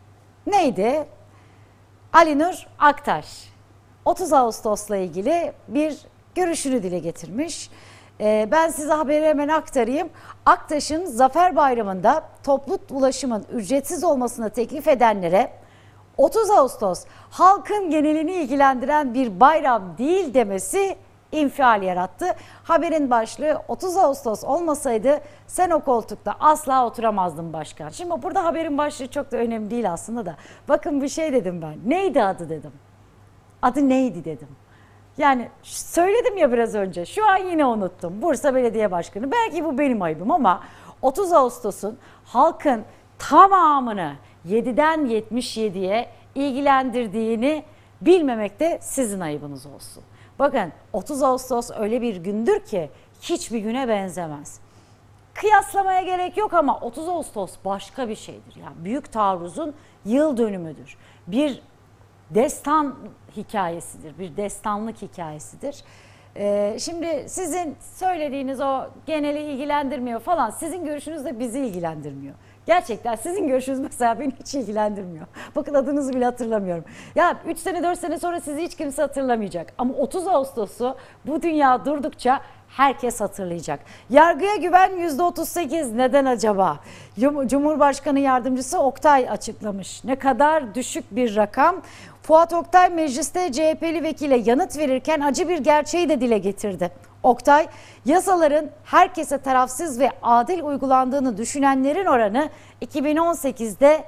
Alinur Aktaş. 30 Ağustos'la ilgili bir görüşünü dile getirmiş. Ben size haberi hemen aktarayım. Aktaş'ın Zafer Bayramı'nda toplu ulaşımın ücretsiz olmasını teklif edenlere 30 Ağustos halkın genelini ilgilendiren bir bayram değil demesi infial yarattı. Haberin başlığı 30 Ağustos olmasaydı sen o koltukta asla oturamazdın başkan. Şimdi burada haberin başlığı çok da önemli değil aslında da. Bakın bir şey dedim ben. Neydi adı dedim. Adı neydi dedim. Yani söyledim ya biraz önce, şu an yine unuttum. Bursa Belediye Başkanı, belki bu benim ayıbım ama 30 Ağustos'un halkın tamamını 7'den 77'ye ilgilendirdiğini bilmemek de sizin ayıbınız olsun. Bakın 30 Ağustos öyle bir gündür ki hiçbir güne benzemez. Kıyaslamaya gerek yok ama 30 Ağustos başka bir şeydir. Yani Büyük Taarruz'un yıl dönümüdür. Bir destan hikayesidir, bir destanlık hikayesidir. Şimdi sizin söylediğiniz o geneli ilgilendirmiyor falan. Sizin görüşünüz de bizi ilgilendirmiyor. Gerçekten sizin görüşünüz mesela beni hiç ilgilendirmiyor. Bakın adınızı bile hatırlamıyorum. Ya 3 sene 4 sene sonra sizi hiç kimse hatırlamayacak. Ama 30 Ağustos'u bu dünya durdukça herkes hatırlayacak. Yargıya güven %38 neden acaba? Cumhurbaşkanı Yardımcısı Oktay açıklamış. Ne kadar düşük bir rakam. Fuat Oktay mecliste CHP'li vekile yanıt verirken acı bir gerçeği de dile getirdi. Oktay, yasaların herkese tarafsız ve adil uygulandığını düşünenlerin oranı 2018'de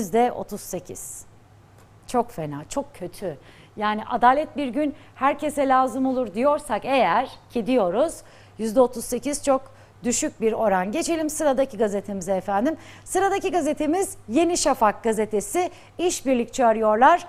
%38. Çok fena, çok kötü. Yani adalet bir gün herkese lazım olur diyorsak eğer ki diyoruz, %38 çok düşük bir oran. Geçelim sıradaki gazetemize efendim. Sıradaki gazetemiz Yeni Şafak gazetesi. İşbirlikçi arıyorlar.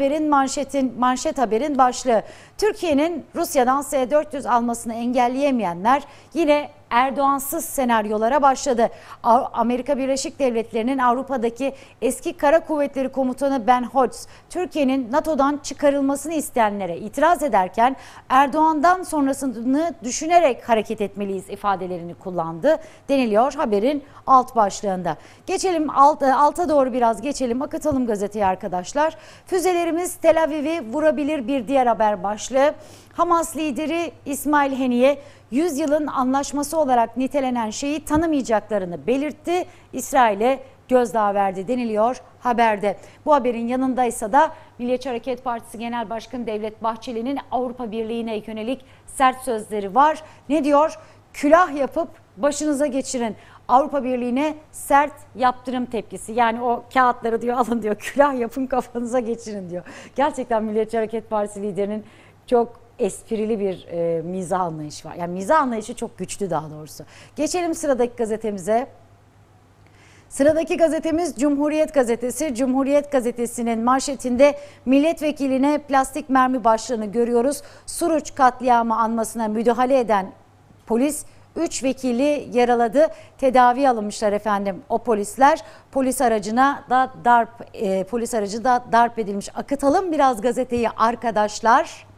Manşet haberin başlığı. Türkiye'nin Rusya'dan S-400 almasını engelleyemeyenler yine Erdoğansız senaryolara başladı. Amerika Birleşik Devletleri'nin Avrupa'daki eski Kara Kuvvetleri Komutanı Ben Hodges, Türkiye'nin NATO'dan çıkarılmasını isteyenlere itiraz ederken Erdoğan'dan sonrasını düşünerek hareket etmeliyiz ifadelerini kullandı deniliyor haberin alt başlığında. Geçelim alta doğru biraz geçelim, akıtalım gazeteyi arkadaşlar. Füzelerimiz Tel Aviv'i vurabilir bir diğer haber başlığı. Hamas lideri İsmail Haniye 100 yılın anlaşması olarak nitelenen şeyi tanımayacaklarını belirtti. İsrail'e gözdağı verdi deniliyor haberde. Bu haberin yanındaysa da Milliyetçi Hareket Partisi Genel Başkanı Devlet Bahçeli'nin Avrupa Birliği'ne yönelik sert sözleri var. Ne diyor? Külah yapıp başınıza geçirin. Avrupa Birliği'ne sert yaptırım tepkisi. Yani o kağıtları diyor alın diyor, külah yapın kafanıza geçirin diyor. Gerçekten Milliyetçi Hareket Partisi liderinin çok esprili bir mizah anlayışı var. Yani mizah anlayışı çok güçlü daha doğrusu. Geçelim sıradaki gazetemize. Sıradaki gazetemiz Cumhuriyet Gazetesi. Cumhuriyet Gazetesi'nin manşetinde milletvekiline plastik mermi başlığını görüyoruz. Suruç katliamı anmasına müdahale eden polis 3 vekili yaraladı. Tedavi alınmışlar efendim o polisler. Polis aracı da darp edilmiş. Akıtalım biraz gazeteyi arkadaşlar.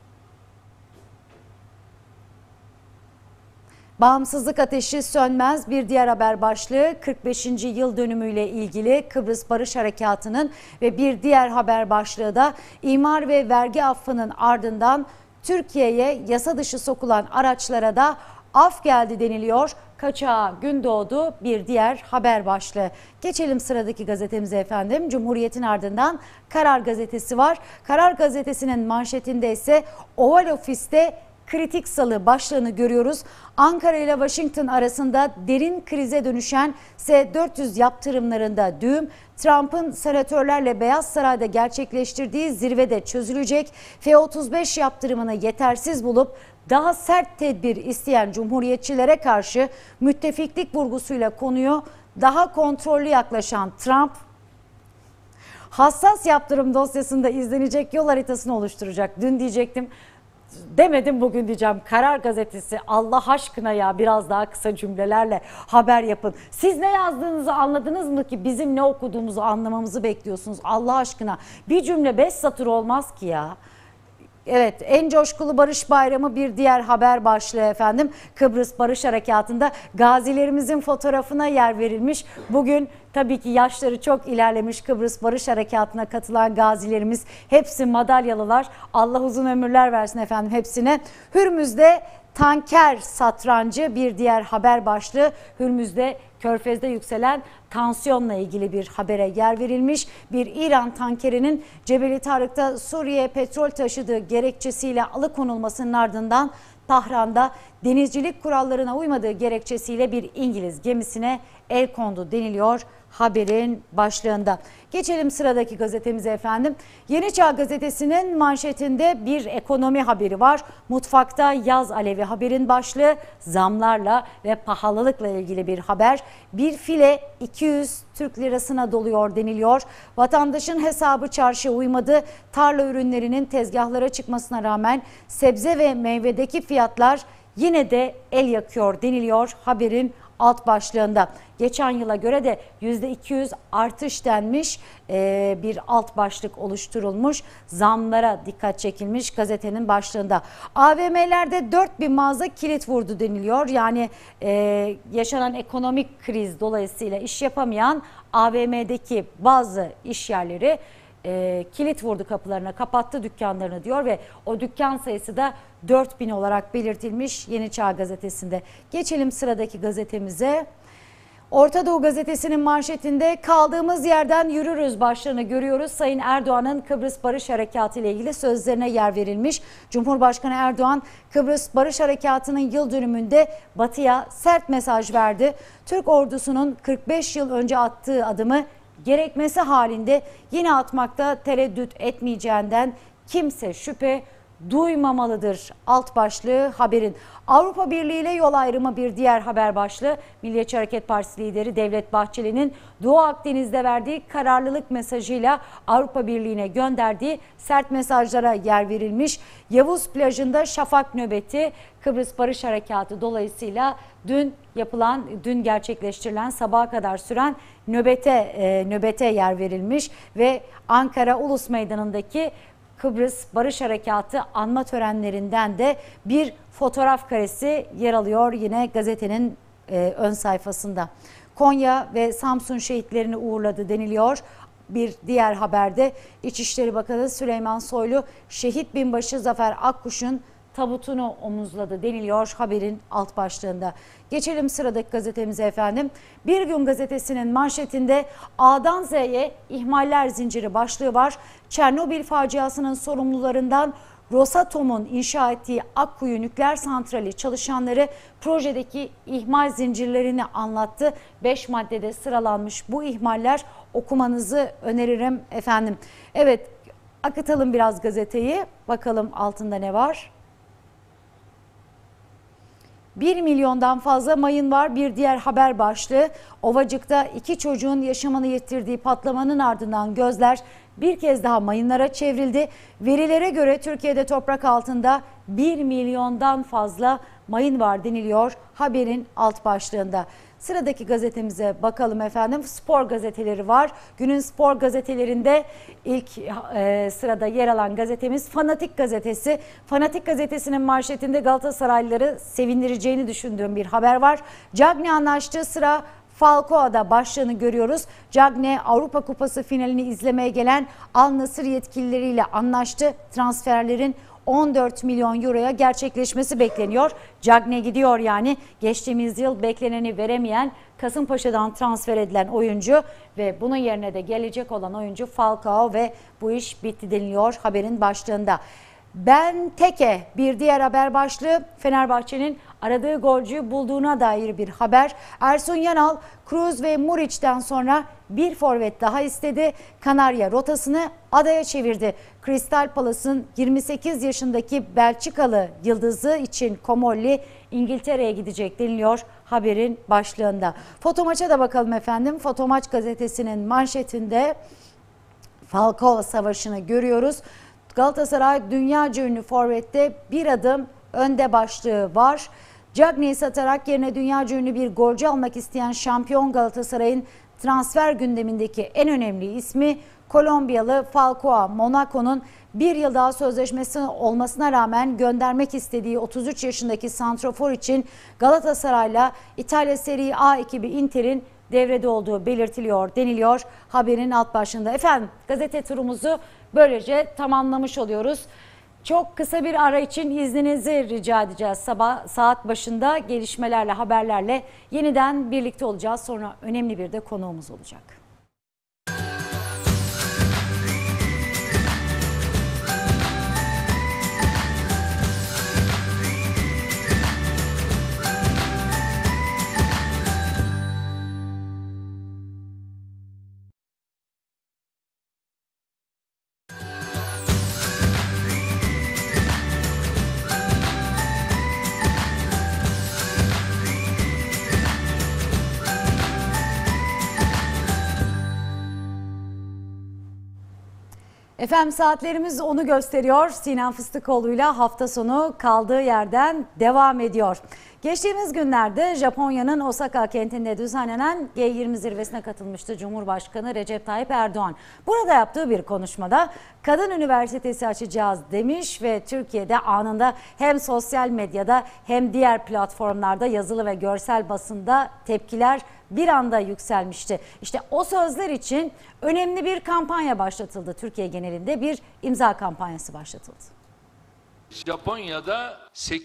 Bağımsızlık ateşi sönmez bir diğer haber başlığı 45. yıl dönümüyle ilgili Kıbrıs Barış Harekatı'nın ve bir diğer haber başlığı da imar ve vergi affının ardından Türkiye'ye yasa dışı sokulan araçlara da af geldi deniliyor. Kaçağa gün doğdu bir diğer haber başlığı. Geçelim sıradaki gazetemize efendim. Cumhuriyet'in ardından Karar Gazetesi var. Karar Gazetesi'nin manşetinde ise Oval Ofis'te kritik salı başlığını görüyoruz. Ankara ile Washington arasında derin krize dönüşen S-400 yaptırımlarında düğüm, Trump'ın senatörlerle Beyaz Saray'da gerçekleştirdiği zirvede çözülecek. F-35 yaptırımını yetersiz bulup daha sert tedbir isteyen cumhuriyetçilere karşı müttefiklik vurgusuyla konuyu daha kontrollü yaklaşan Trump, hassas yaptırım dosyasında izlenecek yol haritasını oluşturacak. Dün diyecektim, demedim bugün diyeceğim. Karar Gazetesi Allah aşkına ya biraz daha kısa cümlelerle haber yapın. Siz ne yazdığınızı anladınız mı ki bizim ne okuduğumuzu anlamamızı bekliyorsunuz Allah aşkına. Bir cümle 5 satır olmaz ki ya. Evet, en coşkulu Barış Bayramı bir diğer haber başlığı efendim. Kıbrıs Barış Harekatı'nda gazilerimizin fotoğrafına yer verilmiş. Bugün tabii ki yaşları çok ilerlemiş Kıbrıs Barış Harekatı'na katılan gazilerimiz hepsi madalyalılar. Allah uzun ömürler versin efendim hepsine. Hürmüz'de tanker satrancı bir diğer haber başlığı. Hürmüz'de Körfez'de yükselen tansiyonla ilgili bir habere yer verilmiş. Bir İran tankerinin Cebeli Tarık'ta Suriye petrol taşıdığı gerekçesiyle alıkonulmasının ardından Tahran'da denizcilik kurallarına uymadığı gerekçesiyle bir İngiliz gemisine el kondu deniliyor haberin başlığında. Geçelim sıradaki gazetemize efendim. Yeni Çağ Gazetesi'nin manşetinde bir ekonomi haberi var. Mutfakta yaz alevi haberin başlığı zamlarla ve pahalılıkla ilgili bir haber. Bir file 200 Türk lirasına doluyor deniliyor. Vatandaşın hesabı çarşıya uymadı. Tarla ürünlerinin tezgahlara çıkmasına rağmen sebze ve meyvedeki fiyatlar yine de el yakıyor deniliyor haberin alt başlığında. Geçen yıla göre de %200 artış denmiş, bir alt başlık oluşturulmuş. Zamlara dikkat çekilmiş gazetenin başlığında. AVM'lerde 4000 mağaza kilit vurdu deniliyor. Yani yaşanan ekonomik kriz dolayısıyla iş yapamayan AVM'deki bazı iş yerleri kilit vurdu kapılarına, kapattı dükkanlarını diyor ve o dükkan sayısı da 4000 olarak belirtilmiş Yeni Çağ gazetesinde. Geçelim sıradaki gazetemize. Orta Doğu gazetesinin manşetinde kaldığımız yerden yürürüz başlığını görüyoruz. Sayın Erdoğan'ın Kıbrıs Barış Harekatı ile ilgili sözlerine yer verilmiş. Cumhurbaşkanı Erdoğan Kıbrıs Barış Harekatı'nın yıl dönümünde Batı'ya sert mesaj verdi. Türk ordusunun 45 yıl önce attığı adımı gerekmesi halinde yine atmakta tereddüt etmeyeceğinden kimse şüphe duymamalıdır. Alt başlığı haberin. Avrupa Birliği ile yol ayrımı bir diğer haber başlığı. Milliyetçi Hareket Partisi lideri Devlet Bahçeli'nin Doğu Akdeniz'de verdiği kararlılık mesajıyla Avrupa Birliği'ne gönderdiği sert mesajlara yer verilmiş. Yavuz plajında şafak nöbeti, Kıbrıs Barış Harekatı dolayısıyla dün gerçekleştirilen sabaha kadar süren nöbete yer verilmiş ve Ankara Ulus Meydanı'ndaki Kıbrıs Barış Harekatı anma törenlerinden de bir fotoğraf karesi yer alıyor yine gazetenin ön sayfasında. Konya ve Samsun şehitlerini uğurladı deniliyor. Bir diğer haberde İçişleri Bakanı Süleyman Soylu şehit binbaşı Zafer Akkuş'un tabutunu omuzladı deniliyor haberin alt başlığında. Geçelim sıradaki gazetemize efendim. Bir Gün gazetesinin manşetinde A'dan Z'ye ihmaller zinciri başlığı var. Çernobil faciasının sorumlularından Rosatom'un inşa ettiği Akkuyu nükleer santrali çalışanları projedeki ihmal zincirlerini anlattı. 5 maddede sıralanmış bu ihmaller, okumanızı öneririm efendim. Evet, akıtalım biraz gazeteyi, bakalım altında ne var? 1 milyondan fazla mayın var. Bir diğer haber başlığı. Ovacık'ta 2 çocuğun yaşamını yitirdiği patlamanın ardından gözler bir kez daha mayınlara çevrildi. Verilere göre Türkiye'de toprak altında 1 milyondan fazla mayın var deniliyor haberin alt başlığında. Sıradaki gazetemize bakalım efendim. Spor gazeteleri var. Günün spor gazetelerinde ilk sırada yer alan gazetemiz Fanatik Gazetesi. Fanatik Gazetesi'nin manşetinde Galatasaraylıları sevindireceğini düşündüğüm bir haber var. Cagney anlaştı, sıra Falcao'da başlığını görüyoruz. Cagney Avrupa Kupası finalini izlemeye gelen Al Nassr yetkilileriyle anlaştı. Transferlerin 14 milyon euroya gerçekleşmesi bekleniyor. Cagney gidiyor yani. Geçtiğimiz yıl bekleneni veremeyen Kasımpaşa'dan transfer edilen oyuncu ve bunun yerine de gelecek olan oyuncu Falcao ve bu iş bitti deniliyor haberin başlığında. Benteke bir diğer haber başlığı. Fenerbahçe'nin aradığı golcüyü bulduğuna dair bir haber. Ersun Yanal, Cruz ve Muriç'ten sonra bir forvet daha istedi. Kanarya rotasını adaya çevirdi. Crystal Palace'ın 28 yaşındaki Belçikalı yıldızı için Komolli İngiltere'ye gidecek deniliyor haberin başlığında. Fotomaç'a da bakalım efendim. Fotomaç gazetesinin manşetinde Falcao savaşını görüyoruz. Galatasaray dünyaca ünlü forvette bir adım önde başlığı var. Cagney'i satarak yerine dünyaca ünlü bir golcü almak isteyen şampiyon Galatasaray'ın transfer gündemindeki en önemli ismi Kolombiyalı Falcao. Monaco'nun bir yıl daha sözleşmesi olmasına rağmen göndermek istediği 33 yaşındaki santrafor için Galatasaray'la İtalya Serie A ekibi Inter'in devrede olduğu belirtiliyor deniliyor haberin alt başlığında. Efendim, gazete turumuzu böylece tamamlamış oluyoruz. Çok kısa bir ara için izninizi rica edeceğiz. Sabah saat başında gelişmelerle, haberlerle yeniden birlikte olacağız. Sonra önemli bir de konuğumuz olacak. Efendim saatlerimiz onu gösteriyor. Sinan Fıstıkoğlu'yla hafta sonu kaldığı yerden devam ediyor. Geçtiğimiz günlerde Japonya'nın Osaka kentinde düzenlenen G20 zirvesine katılmıştı Cumhurbaşkanı Recep Tayyip Erdoğan. Burada yaptığı bir konuşmada kadın üniversitesi açacağız demiş ve Türkiye'de anında hem sosyal medyada hem diğer platformlarda yazılı ve görsel basında tepkiler bir anda yükselmişti. İşte o sözler için önemli bir kampanya başlatıldı. Türkiye genelinde bir imza kampanyası başlatıldı. Japonya'da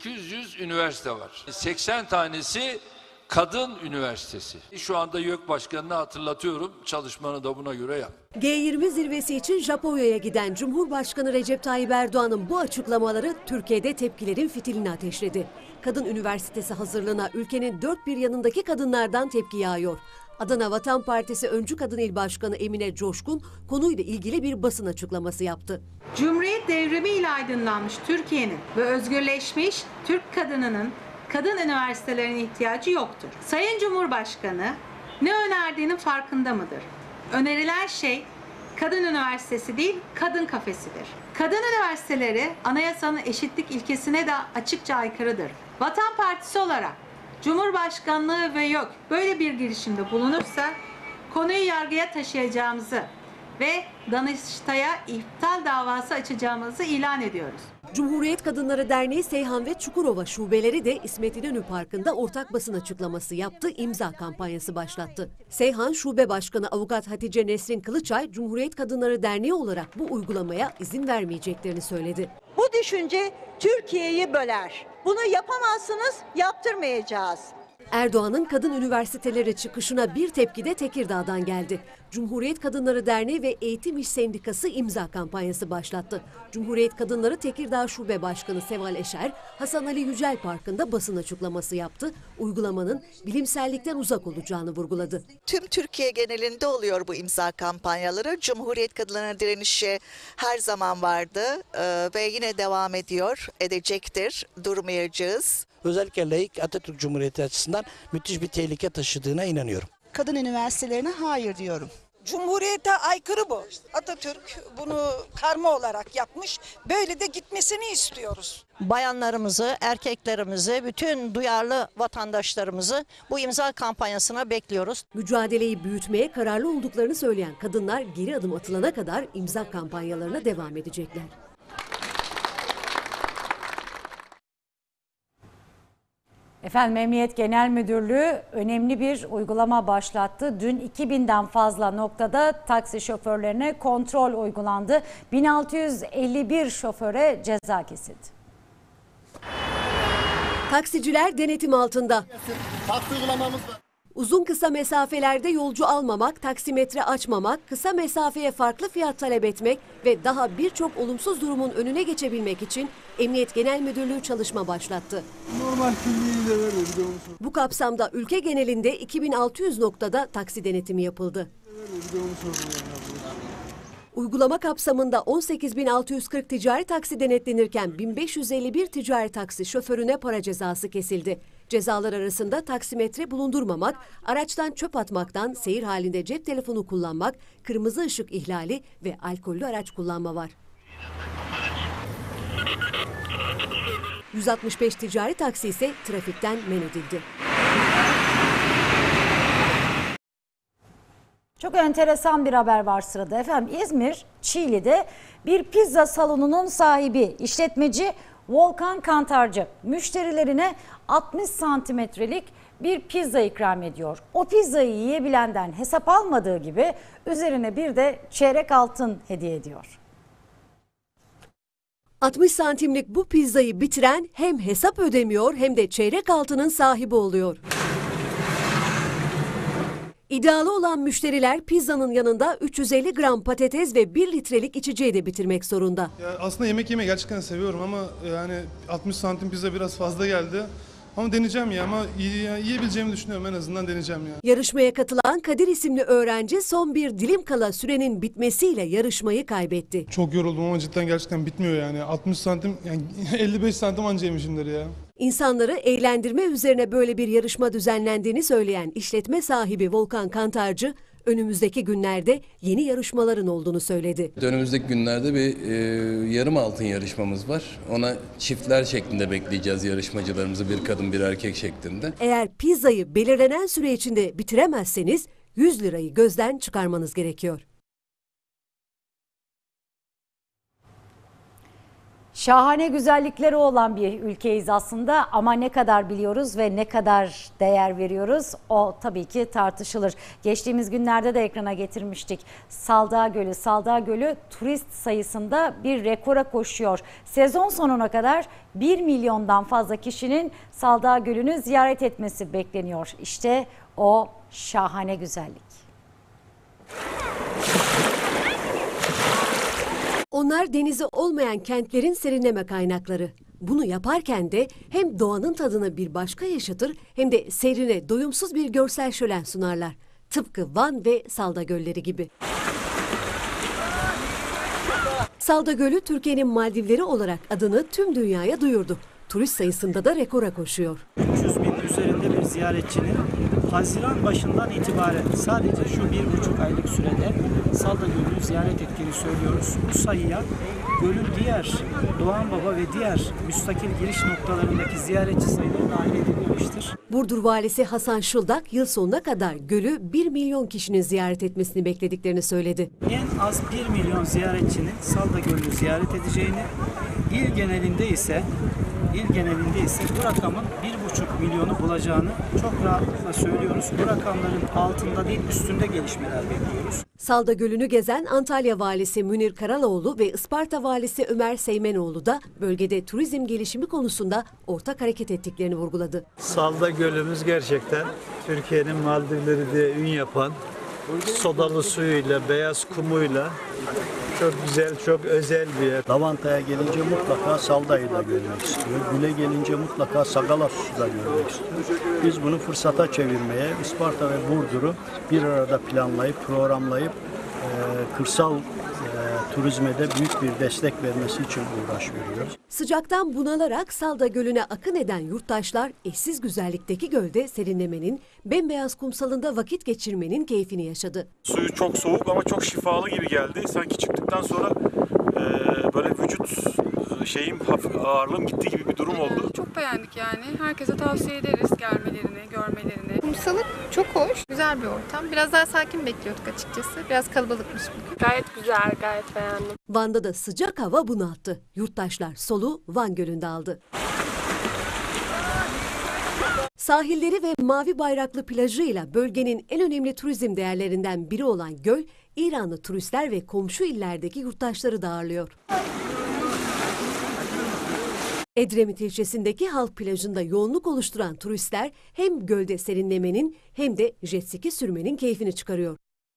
800 üniversite var. 80 tanesi kadın üniversitesi. Şu anda YÖK Başkanı'na hatırlatıyorum. Çalışmanı da buna göre yap. G20 zirvesi için Japonya'ya giden Cumhurbaşkanı Recep Tayyip Erdoğan'ın bu açıklamaları Türkiye'de tepkilerin fitilini ateşledi. Kadın üniversitesi hazırlığına ülkenin dört bir yanındaki kadınlardan tepki yağıyor. Adana Vatan Partisi Öncü Kadın İl Başkanı Emine Coşkun konuyla ilgili bir basın açıklaması yaptı. Cumhuriyet devrimi ile aydınlanmış Türkiye'nin ve özgürleşmiş Türk kadınının kadın üniversitelerine ihtiyacı yoktur. Sayın Cumhurbaşkanı ne önerdiğinin farkında mıdır? Önerilen şey kadın üniversitesi değil, kadın kafesidir. Kadın üniversiteleri anayasanın eşitlik ilkesine de açıkça aykırıdır. Vatan Partisi olarak Cumhurbaşkanlığı ve YÖK böyle bir girişimde bulunursa konuyu yargıya taşıyacağımızı ve Danıştay'a iptal davası açacağımızı ilan ediyoruz. Cumhuriyet Kadınları Derneği Seyhan ve Çukurova şubeleri de İsmet İnönü Parkı'nda ortak basın açıklaması yaptı, imza kampanyası başlattı. Seyhan Şube Başkanı Avukat Hatice Nesrin Kılıçay, Cumhuriyet Kadınları Derneği olarak bu uygulamaya izin vermeyeceklerini söyledi. Bu düşünce Türkiye'yi böler. Bunu yapamazsınız, yaptırmayacağız. Erdoğan'ın kadın üniversiteleri çıkışına bir tepki de Tekirdağ'dan geldi. Cumhuriyet Kadınları Derneği ve Eğitim İş Sendikası imza kampanyası başlattı. Cumhuriyet Kadınları Tekirdağ Şube Başkanı Seval Eşer, Hasan Ali Yücel Parkı'nda basın açıklaması yaptı. Uygulamanın bilimsellikten uzak olacağını vurguladı. Tüm Türkiye genelinde oluyor bu imza kampanyaları. Cumhuriyet Kadınlarına direnişi her zaman vardı ve yine devam ediyor, edecektir, durmayacağız. Özellikle laik Atatürk Cumhuriyeti açısından müthiş bir tehlike taşıdığına inanıyorum. Kadın üniversitelerine hayır diyorum. Cumhuriyete aykırı bu. Atatürk bunu karma olarak yapmış. Böyle de gitmesini istiyoruz. Bayanlarımızı, erkeklerimizi, bütün duyarlı vatandaşlarımızı bu imza kampanyasına bekliyoruz. Mücadeleyi büyütmeye kararlı olduklarını söyleyen kadınlar geri adım atılana kadar imza kampanyalarına devam edecekler. Efendim Emniyet Genel Müdürlüğü önemli bir uygulama başlattı. Dün 2000'den fazla noktada taksi şoförlerine kontrol uygulandı. 1651 şoföre ceza kesildi. Taksiciler denetim altında. Taksi uygulamamız var. Uzun kısa mesafelerde yolcu almamak, taksimetre açmamak, kısa mesafeye farklı fiyat talep etmek ve daha birçok olumsuz durumun önüne geçebilmek için Emniyet Genel Müdürlüğü çalışma başlattı. Normal kimliğini de veriyor biliyor musun? Bu kapsamda ülke genelinde 2600 noktada taksi denetimi yapıldı. Uygulama kapsamında 18.640 ticari taksi denetlenirken 1551 ticari taksi şoförüne para cezası kesildi. Cezalar arasında taksimetre bulundurmamak, araçtan çöp atmaktan, seyir halinde cep telefonu kullanmak, kırmızı ışık ihlali ve alkollü araç kullanma var. 165 ticari taksi ise trafikten men edildi. Çok enteresan bir haber var sırada efendim. İzmir, Çiğli'de bir pizza salonunun sahibi, işletmeci Volkan Kantarcı müşterilerine 60 santimetrelik bir pizza ikram ediyor. O pizzayı yiyebilenden hesap almadığı gibi üzerine bir de çeyrek altın hediye ediyor. 60 santimlik bu pizzayı bitiren hem hesap ödemiyor hem de çeyrek altının sahibi oluyor. İddialı olan müşteriler pizzanın yanında 350 gram patates ve 1 litrelik içeceği de bitirmek zorunda. Ya aslında yemek yemeyi gerçekten seviyorum ama yani 60 santim pizza biraz fazla geldi. Ama deneyeceğim ya, ama yiyebileceğimi düşünüyorum, en azından deneyeceğim ya. Yarışmaya katılan Kadir isimli öğrenci son bir dilim kala sürenin bitmesiyle yarışmayı kaybetti. Çok yoruldum ama cidden gerçekten bitmiyor yani. 60 santim, yani 55 santim anca yemişimdir ya. İnsanları eğlendirme üzerine böyle bir yarışma düzenlendiğini söyleyen işletme sahibi Volkan Kantarcı, Önümüzdeki günlerde yeni yarışmaların olduğunu söyledi. Önümüzdeki günlerde bir yarım altın yarışmamız var. Ona çiftler şeklinde bekleyeceğiz yarışmacılarımızı, bir kadın bir erkek şeklinde. Eğer pizzayı belirlenen süre içinde bitiremezseniz 100 lirayı gözden çıkarmanız gerekiyor. Şahane güzellikleri olan bir ülkeyiz aslında ama ne kadar biliyoruz ve ne kadar değer veriyoruz o tabii ki tartışılır. Geçtiğimiz günlerde de ekrana getirmiştik. Saldağ Gölü. Saldağ Gölü turist sayısında bir rekora koşuyor. Sezon sonuna kadar 1 milyondan fazla kişinin Saldağ Gölü'nü ziyaret etmesi bekleniyor. İşte o şahane güzellik. Onlar denizi olmayan kentlerin serinleme kaynakları. Bunu yaparken de hem doğanın tadını bir başka yaşatır hem de seyrine doyumsuz bir görsel şölen sunarlar. Tıpkı Van ve Salda Gölleri gibi. Salda Gölü Türkiye'nin Maldivleri olarak adını tüm dünyaya duyurdu. Turist sayısında da rekora koşuyor. 300 bin üzerinde bir ziyaretçinin Haziran başından itibaren sadece şu 1,5 aylık sürede Salda Gölü'nü ziyaret ettiğini söylüyoruz. Bu sayıya gölün diğer Doğan Baba ve diğer müstakil giriş noktalarındaki ziyaretçi sayıları dahil edilmemiştir. Burdur Valisi Hasan Şıldak yıl sonuna kadar gölü 1 milyon kişinin ziyaret etmesini beklediklerini söyledi. En az 1 milyon ziyaretçinin Salda Gölü'nü ziyaret edeceğini, il genelinde ise bu rakamın 1,5 milyonu bulacağını çok rahatlıkla söylüyoruz. Bu rakamların altında değil üstünde gelişmeler bekliyoruz. Salda Gölü'nü gezen Antalya Valisi Münir Karaloğlu ve Isparta Valisi Ömer Seymenoğlu da bölgede turizm gelişimi konusunda ortak hareket ettiklerini vurguladı. Salda Gölü'müz gerçekten Türkiye'nin Maldivleri diye ün yapan sodalı suyuyla, beyaz kumuyla çok güzel, çok özel bir yer. Lavanta'ya gelince mutlaka Salda'yı da görmek istiyor. Gül'e gelince mutlaka Sagalas'ı da görmek istiyor. Biz bunu fırsata çevirmeye, Isparta ve Burdur'u bir arada planlayıp, programlayıp kırsal turizme de büyük bir destek vermesi için uğraş veriyoruz. Sıcaktan bunalarak Salda Gölü'ne akın eden yurttaşlar eşsiz güzellikteki gölde serinlemenin, bembeyaz kumsalında vakit geçirmenin keyfini yaşadı. Suyu çok soğuk ama çok şifalı gibi geldi. Sanki çıktıktan sonra böyle vücut hafif ağırlığım gitti gibi bir durum oldu. Çok beğendik yani. Herkese tavsiye ederiz gelmelerini, görmelerini. Kumsalık çok hoş, güzel bir ortam. Biraz daha sakin bekliyorduk açıkçası. Biraz kalabalıkmış bugün. Gayet güzel, gayet beğendim. Van'da da sıcak hava bunalttı. Yurttaşlar soluğu Van Gölü'nde aldı. Sahilleri ve mavi bayraklı plajıyla bölgenin en önemli turizm değerlerinden biri olan göl, İranlı turistler ve komşu illerdeki yurttaşları da ağırlıyor. Edremit ilçesindeki halk plajında yoğunluk oluşturan turistler hem gölde serinlemenin hem de jet ski sürmenin keyfini çıkarıyor.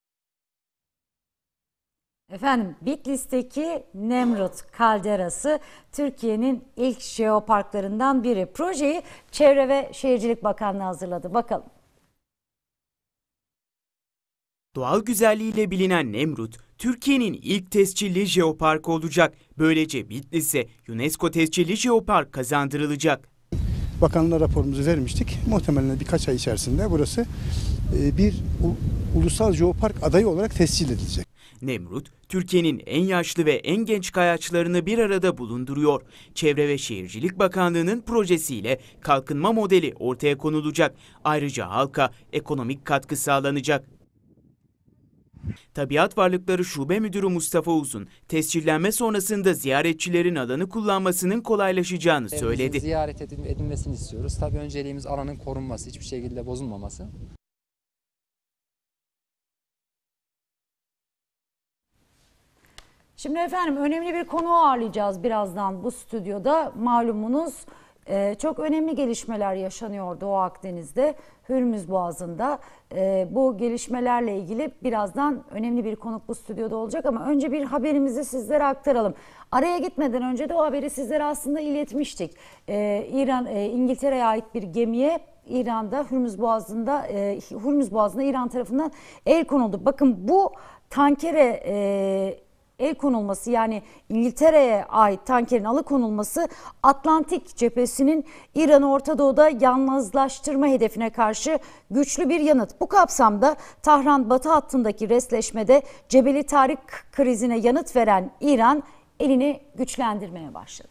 Efendim Bitlis'teki Nemrut Kalderası Türkiye'nin ilk jeoparklarından biri. Projeyi Çevre ve Şehircilik Bakanlığı hazırladı. Bakalım. Doğal güzelliğiyle bilinen Nemrut, Türkiye'nin ilk tescilli jeoparkı olacak. Böylece Bitlis'e UNESCO tescilli jeopark kazandırılacak. Bakanlığa raporumuzu vermiştik. Muhtemelen birkaç ay içerisinde burası bir ulusal jeopark adayı olarak tescil edilecek. Nemrut, Türkiye'nin en yaşlı ve en genç kayaçlarını bir arada bulunduruyor. Çevre ve Şehircilik Bakanlığı'nın projesiyle kalkınma modeli ortaya konulacak. Ayrıca halka ekonomik katkı sağlanacak. Tabiat Varlıkları Şube Müdürü Mustafa Uzun, tescillenme sonrasında ziyaretçilerin alanı kullanmasının kolaylaşacağını söyledi. Ziyaret edilmesini istiyoruz. Tabii önceliğimiz alanın korunması, hiçbir şekilde bozulmaması. Şimdi efendim önemli bir konu ağırlayacağız birazdan bu stüdyoda. Malumunuz çok önemli gelişmeler yaşanıyor Doğu Akdeniz'de, Hürmüz Boğazı'nda. Bu gelişmelerle ilgili birazdan önemli bir konuk bu stüdyoda olacak ama önce bir haberimizi sizlere aktaralım. Araya gitmeden önce de o haberi sizlere aslında iletmiştik. İngiltere'ye ait bir gemiye İran'da Hürmüz Boğazı'nda İran tarafından el konuldu. Bakın bu tankere el konulması, yani İngiltere'ye ait tankerin alıkonulması Atlantik cephesinin İran'ı Orta Doğu'da yalnızlaştırma hedefine karşı güçlü bir yanıt. Bu kapsamda Tahran-Batı hattındaki resleşmede Cebeli Tarık krizine yanıt veren İran elini güçlendirmeye başladı.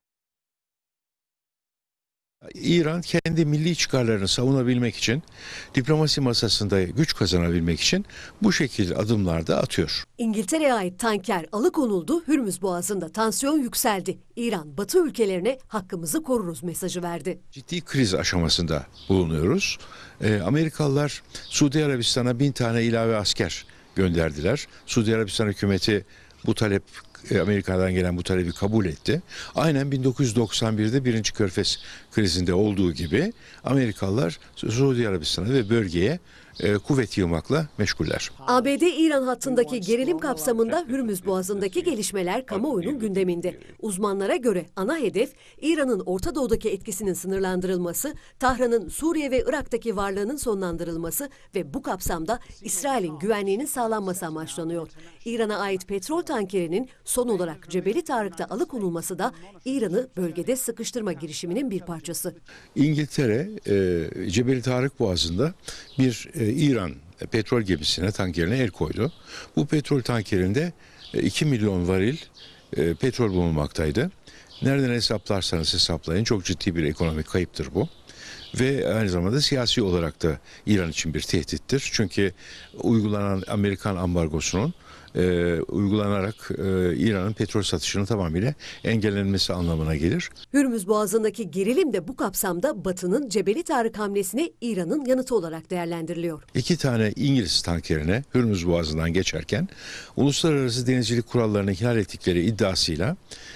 İran kendi milli çıkarlarını savunabilmek için, diplomasi masasında güç kazanabilmek için bu şekilde adımlar da atıyor. İngiltere'ye ait tanker alıkonuldu, Hürmüz Boğazı'nda tansiyon yükseldi. İran, Batı ülkelerine hakkımızı koruruz mesajı verdi. Ciddi kriz aşamasında bulunuyoruz. Amerikalılar Suudi Arabistan'a 1000 tane ilave asker gönderdiler. Suudi Arabistan hükümeti bu talep, Amerika'dan gelen bu talebi kabul etti. Aynen 1991'de 1. Körfez krizinde olduğu gibi Amerikalılar Suudi Arabistan'a ve bölgeye kuvvet yığmakla meşguller. ABD-İran hattındaki gerilim kapsamında Hürmüz Boğazı'ndaki gelişmeler kamuoyunun gündeminde. Uzmanlara göre ana hedef İran'ın Orta Doğu'daki etkisinin sınırlandırılması, Tahran'ın Suriye ve Irak'taki varlığının sonlandırılması ve bu kapsamda İsrail'in güvenliğinin sağlanması amaçlanıyor. İran'a ait petrol tankerinin son olarak Cebeli Tarık'ta alıkonulması da İran'ı bölgede sıkıştırma girişiminin bir parçası. İngiltere Cebeli Tarık Boğazı'nda bir İran petrol gemisine, tankerine el koydu. Bu petrol tankerinde 2 milyon varil petrol bulunmaktaydı. Nereden hesaplarsanız hesaplayın, çok ciddi bir ekonomik kayıptır bu. Ve aynı zamanda siyasi olarak da İran için bir tehdittir. Çünkü uygulanan Amerikan ambargosunun uygulanarak İran'ın petrol satışının tamamıyla engellenmesi anlamına gelir. Hürmüz Boğazı'ndaki gerilim de bu kapsamda Batı'nın Cebeli Tarık hamlesine İran'ın yanıtı olarak değerlendiriliyor. 2 tane İngiliz tankerine Hürmüz Boğazı'ndan geçerken uluslararası denizcilik kurallarını ihlal ettikleri iddiasıyla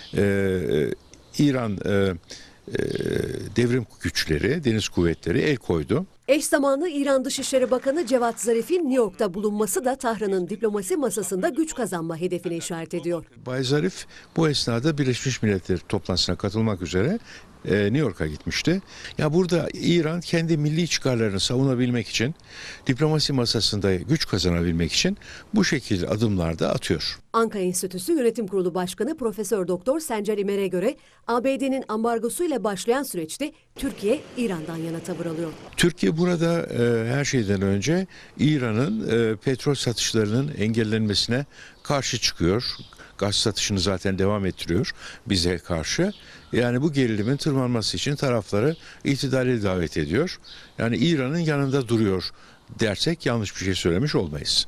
İran devrim güçleri, deniz kuvvetleri el koydu. Eş zamanlı İran Dışişleri Bakanı Cevat Zarif'in New York'ta bulunması da Tahran'ın diplomasi masasında güç kazanma hedefine işaret ediyor. Bay Zarif bu esnada Birleşmiş Milletler toplantısına katılmak üzere New York'a gitmişti. Ya burada İran kendi milli çıkarlarını savunabilmek için, diplomasi masasında güç kazanabilmek için bu şekilde adımlar da atıyor. Ankara Enstitüsü Yönetim Kurulu Başkanı Profesör Doktor Sencer İmer'e göre ABD'nin ambargosuyla başlayan süreçte Türkiye İran'dan yana tavır alıyor. Türkiye burada her şeyden önce İran'ın petrol satışlarının engellenmesine karşı çıkıyor. Gaz satışını zaten devam ettiriyor bize karşı. Yani bu gerilimin tırmanması için tarafları itidale davet ediyor. Yani İran'ın yanında duruyor dersek yanlış bir şey söylemiş olmayız.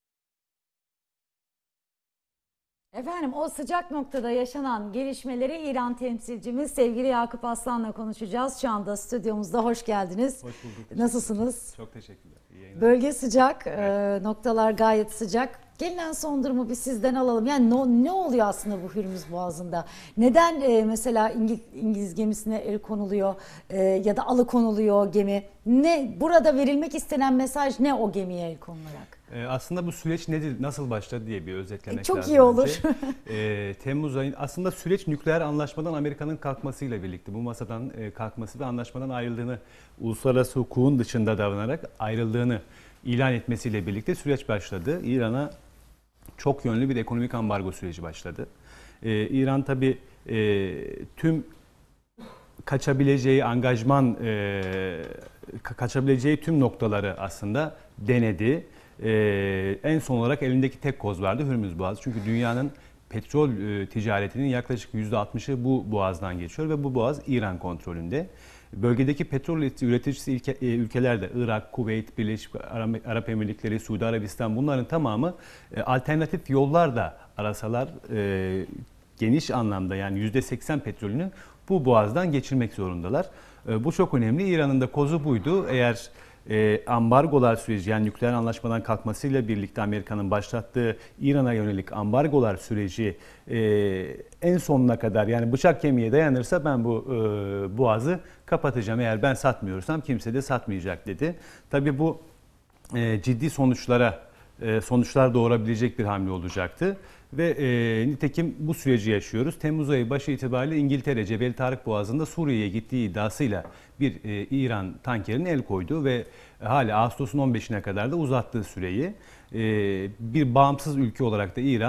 Efendim, o sıcak noktada yaşanan gelişmeleri İran temsilcimiz sevgili Yakup Aslan'la konuşacağız. Şu anda stüdyomuzda, hoş geldiniz. Hoş bulduk. Nasılsınız? Çok teşekkürler. İyi yayınlar. Bölge sıcak, evet. Noktalar gayet sıcak. Gelinen son durumu bir sizden alalım. Yani ne oluyor aslında bu Hürmüz Boğazı'nda? Neden mesela İngiliz gemisine el konuluyor ya da alıkonuluyor gemi? Ne burada verilmek istenen mesaj, ne o gemiye el konularak? Aslında bu süreç nedir, nasıl başladı diye bir özetlemek lazım. Çok iyi olur. Temmuz ayı aslında süreç nükleer anlaşmadan Amerika'nın kalkmasıyla birlikte, bu masadan kalkması ve anlaşmadan ayrıldığını, uluslararası hukukun dışında davranarak ayrıldığını ilan etmesiyle birlikte süreç başladı. İran'a çok yönlü bir ekonomik ambargo süreci başladı. İran tabii tüm kaçabileceği kaçabileceği tüm noktaları aslında denedi. En son olarak elindeki tek koz vardı, Hürmüz Boğazı. Çünkü dünyanın petrol ticaretinin yaklaşık %60'ı bu boğazdan geçiyor ve bu boğaz İran kontrolünde. Bölgedeki petrol üreticisi ülkelerde Irak, Kuveyt, Birleşik Arap Emirlikleri, Suudi Arabistan, bunların tamamı alternatif yollarla arasalar geniş anlamda, yani %80 petrolünü bu boğazdan geçirmek zorundalar. Bu çok önemli. İran'ın da kozu buydu. Eğer ambargolar süreci, yani nükleer anlaşmadan kalkmasıyla birlikte Amerika'nın başlattığı İran'a yönelik ambargolar süreci en sonuna kadar, yani bıçak kemiğe dayanırsa ben bu boğazı kapatacağım. Eğer ben satmıyorsam kimse de satmayacak dedi. Tabii bu ciddi sonuçlar doğurabilecek bir hamle olacaktı. Ve nitekim bu süreci yaşıyoruz. Temmuz ayı başı itibariyle İngiltere Cebeli Tarık Boğazı'nda Suriye'ye gittiği iddiasıyla bir İran tankerine el koydu ve hala Ağustos'un 15'ine kadar da uzattığı süreyi. Bir bağımsız ülke olarak da İran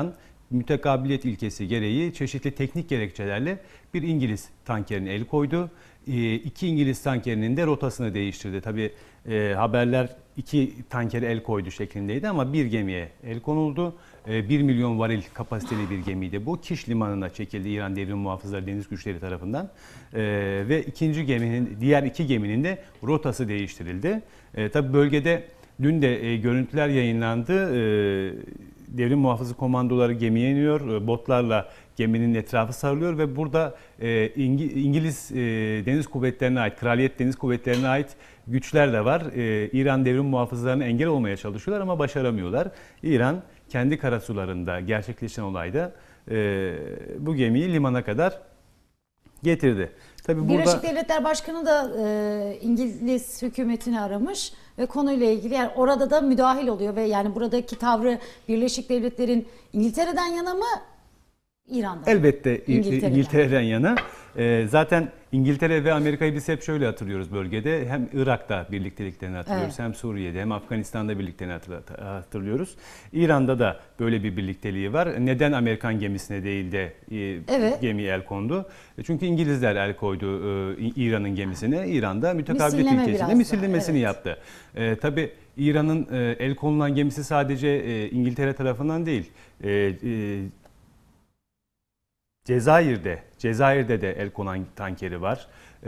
mütekabiliyet ilkesi gereği çeşitli teknik gerekçelerle bir İngiliz tankerine el koydu. 2 İngiliz tankerinin de rotasını değiştirdi. Tabii haberler 2 tankere el koydu şeklindeydi ama bir gemiye el konuldu. 1 milyon varil kapasiteli bir gemiydi bu. Kiş limanına çekildi İran Devrim Muhafızları Deniz Güçleri tarafından. Ve diğer 2 geminin de rotası değiştirildi. Tabii bölgede dün de görüntüler yayınlandı. Devrim Muhafızı Komandoları gemiye iniyor, botlarla geminin etrafı sarılıyor ve burada İngiliz Deniz Kuvvetleri'ne ait, Kraliyet Deniz Kuvvetleri'ne ait güçler de var. İran Devrim Muhafızlarına engel olmaya çalışıyorlar ama başaramıyorlar. İran kendi karasularında gerçekleşen olayda bu gemiyi limana kadar getirdi. Tabii Birleşik Devletler Başkanı da İngiliz hükümetini aramış ve konuyla ilgili yani orada da müdahil oluyor ve yani buradaki tavrı Birleşik Devletler'in İngiltere'den yana mı İran'dan? Elbette İngiltere'den yana. Zaten İngiltere ve Amerika'yı biz hep şöyle hatırlıyoruz bölgede. Hem Irak'ta birlikteliklerini hatırlıyoruz, evet, hem Suriye'de hem Afganistan'da birliklerini hatırlıyoruz. İran'da da böyle bir birlikteliği var. Neden Amerikan gemisine değil de evet, gemiye el kondu? Çünkü İngilizler el koydu İran'ın gemisine. İran'da mütekabiliyet ilkesiyle misillemesini yaptı. Tabii İran'ın el konulan gemisi sadece İngiltere tarafından değil. Cezayir'de de el konan tankeri var.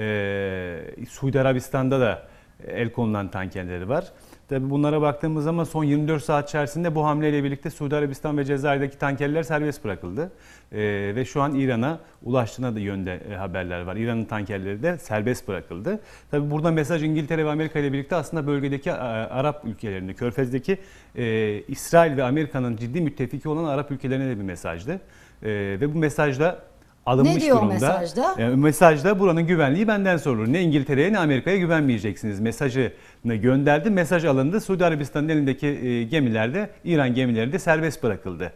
Suudi Arabistan'da da el konulan tankerleri var. Tabii bunlara baktığımız zaman son 24 saat içerisinde bu hamleyle birlikte Suudi Arabistan ve Cezayir'deki tankerler serbest bırakıldı. Ve şu an İran'a ulaştığına da yönde haberler var. İran'ın tankerleri de serbest bırakıldı. Tabii burada mesaj İngiltere ve Amerika ile birlikte aslında bölgedeki Arap ülkelerinde, Körfez'deki İsrail ve Amerika'nın ciddi müttefiki olan Arap ülkelerine de bir mesajdı. Ve bu mesajda alınmış ne diyor durumda. Mesajda? Mesajda buranın güvenliği benden sorulur. Ne İngiltere'ye ne Amerika'ya güvenmeyeceksiniz mesajını gönderdi. Mesaj alındı. Suudi Arabistan'ın elindeki gemilerde, İran gemileri de serbest bırakıldı.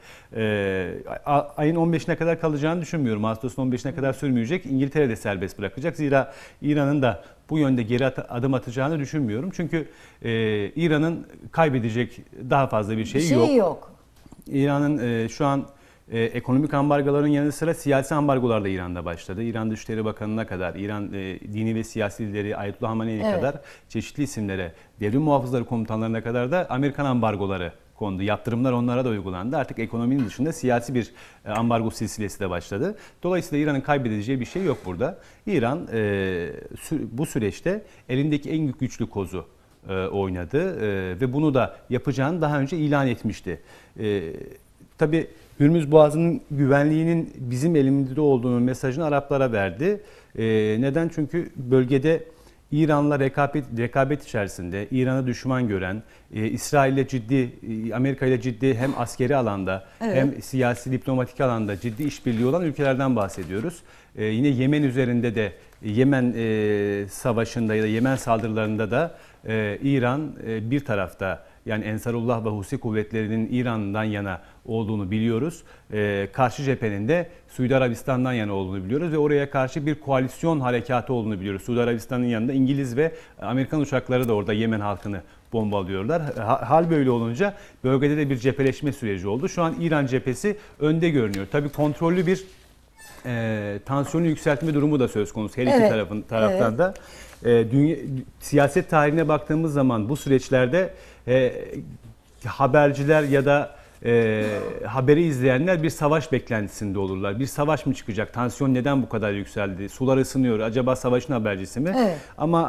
Ayın 15'ine kadar kalacağını düşünmüyorum. Ağustos'un 15'ine kadar sürmeyecek. İngiltere de serbest bırakacak. Zira İran'ın da bu yönde geri adım atacağını düşünmüyorum. Çünkü İran'ın kaybedecek daha fazla bir şeyi yok. İran'ın şu an ekonomik ambargoların yanı sıra siyasi ambargolar da İran'da başladı. İran Dışişleri Bakanı'na kadar, İran dini ve siyasi lideri Ayetullah Hamenei'ye kadar çeşitli isimlere, devrim muhafızları komutanlarına kadar da Amerikan ambargoları kondu. Yaptırımlar onlara da uygulandı. Artık ekonominin dışında siyasi bir ambargo silsilesi de başladı. Dolayısıyla İran'ın kaybedeceği bir şey yok burada. İran bu süreçte elindeki en güçlü kozu oynadı ve bunu da yapacağını daha önce ilan etmişti. Tabii Hürmüz Boğazı'nın güvenliğinin bizim elimizde olduğunu mesajını Araplara verdi. Neden? Çünkü bölgede İran'la rekabet içerisinde, İran'ı düşman gören, İsrail'le ciddi, Amerika ile ciddi hem askeri alanda hem siyasi diplomatik alanda ciddi işbirliği olan ülkelerden bahsediyoruz. Yine Yemen üzerinde de Yemen savaşında ya da Yemen saldırılarında da İran bir tarafta, yani Ensarullah ve Husi kuvvetlerinin İran'dan yana olduğunu biliyoruz. Karşı cephenin de Suudi Arabistan'dan yana olduğunu biliyoruz ve oraya karşı bir koalisyon harekatı olduğunu biliyoruz. Suudi Arabistan'ın yanında İngiliz ve Amerikan uçakları da orada Yemen halkını bombalıyorlar. Hal böyle olunca bölgede de bir cepheleşme süreci oldu. Şu an İran cephesi önde görünüyor. Tabii kontrollü bir tansiyonu yükseltme durumu da söz konusu her iki taraftan da. Siyaset tarihine baktığımız zaman bu süreçlerde haberciler ya da haberi izleyenler bir savaş beklentisinde olurlar. Bir savaş mı çıkacak? Tansiyon neden bu kadar yükseldi? Sular ısınıyor. Acaba savaşın habercisi mi? Ama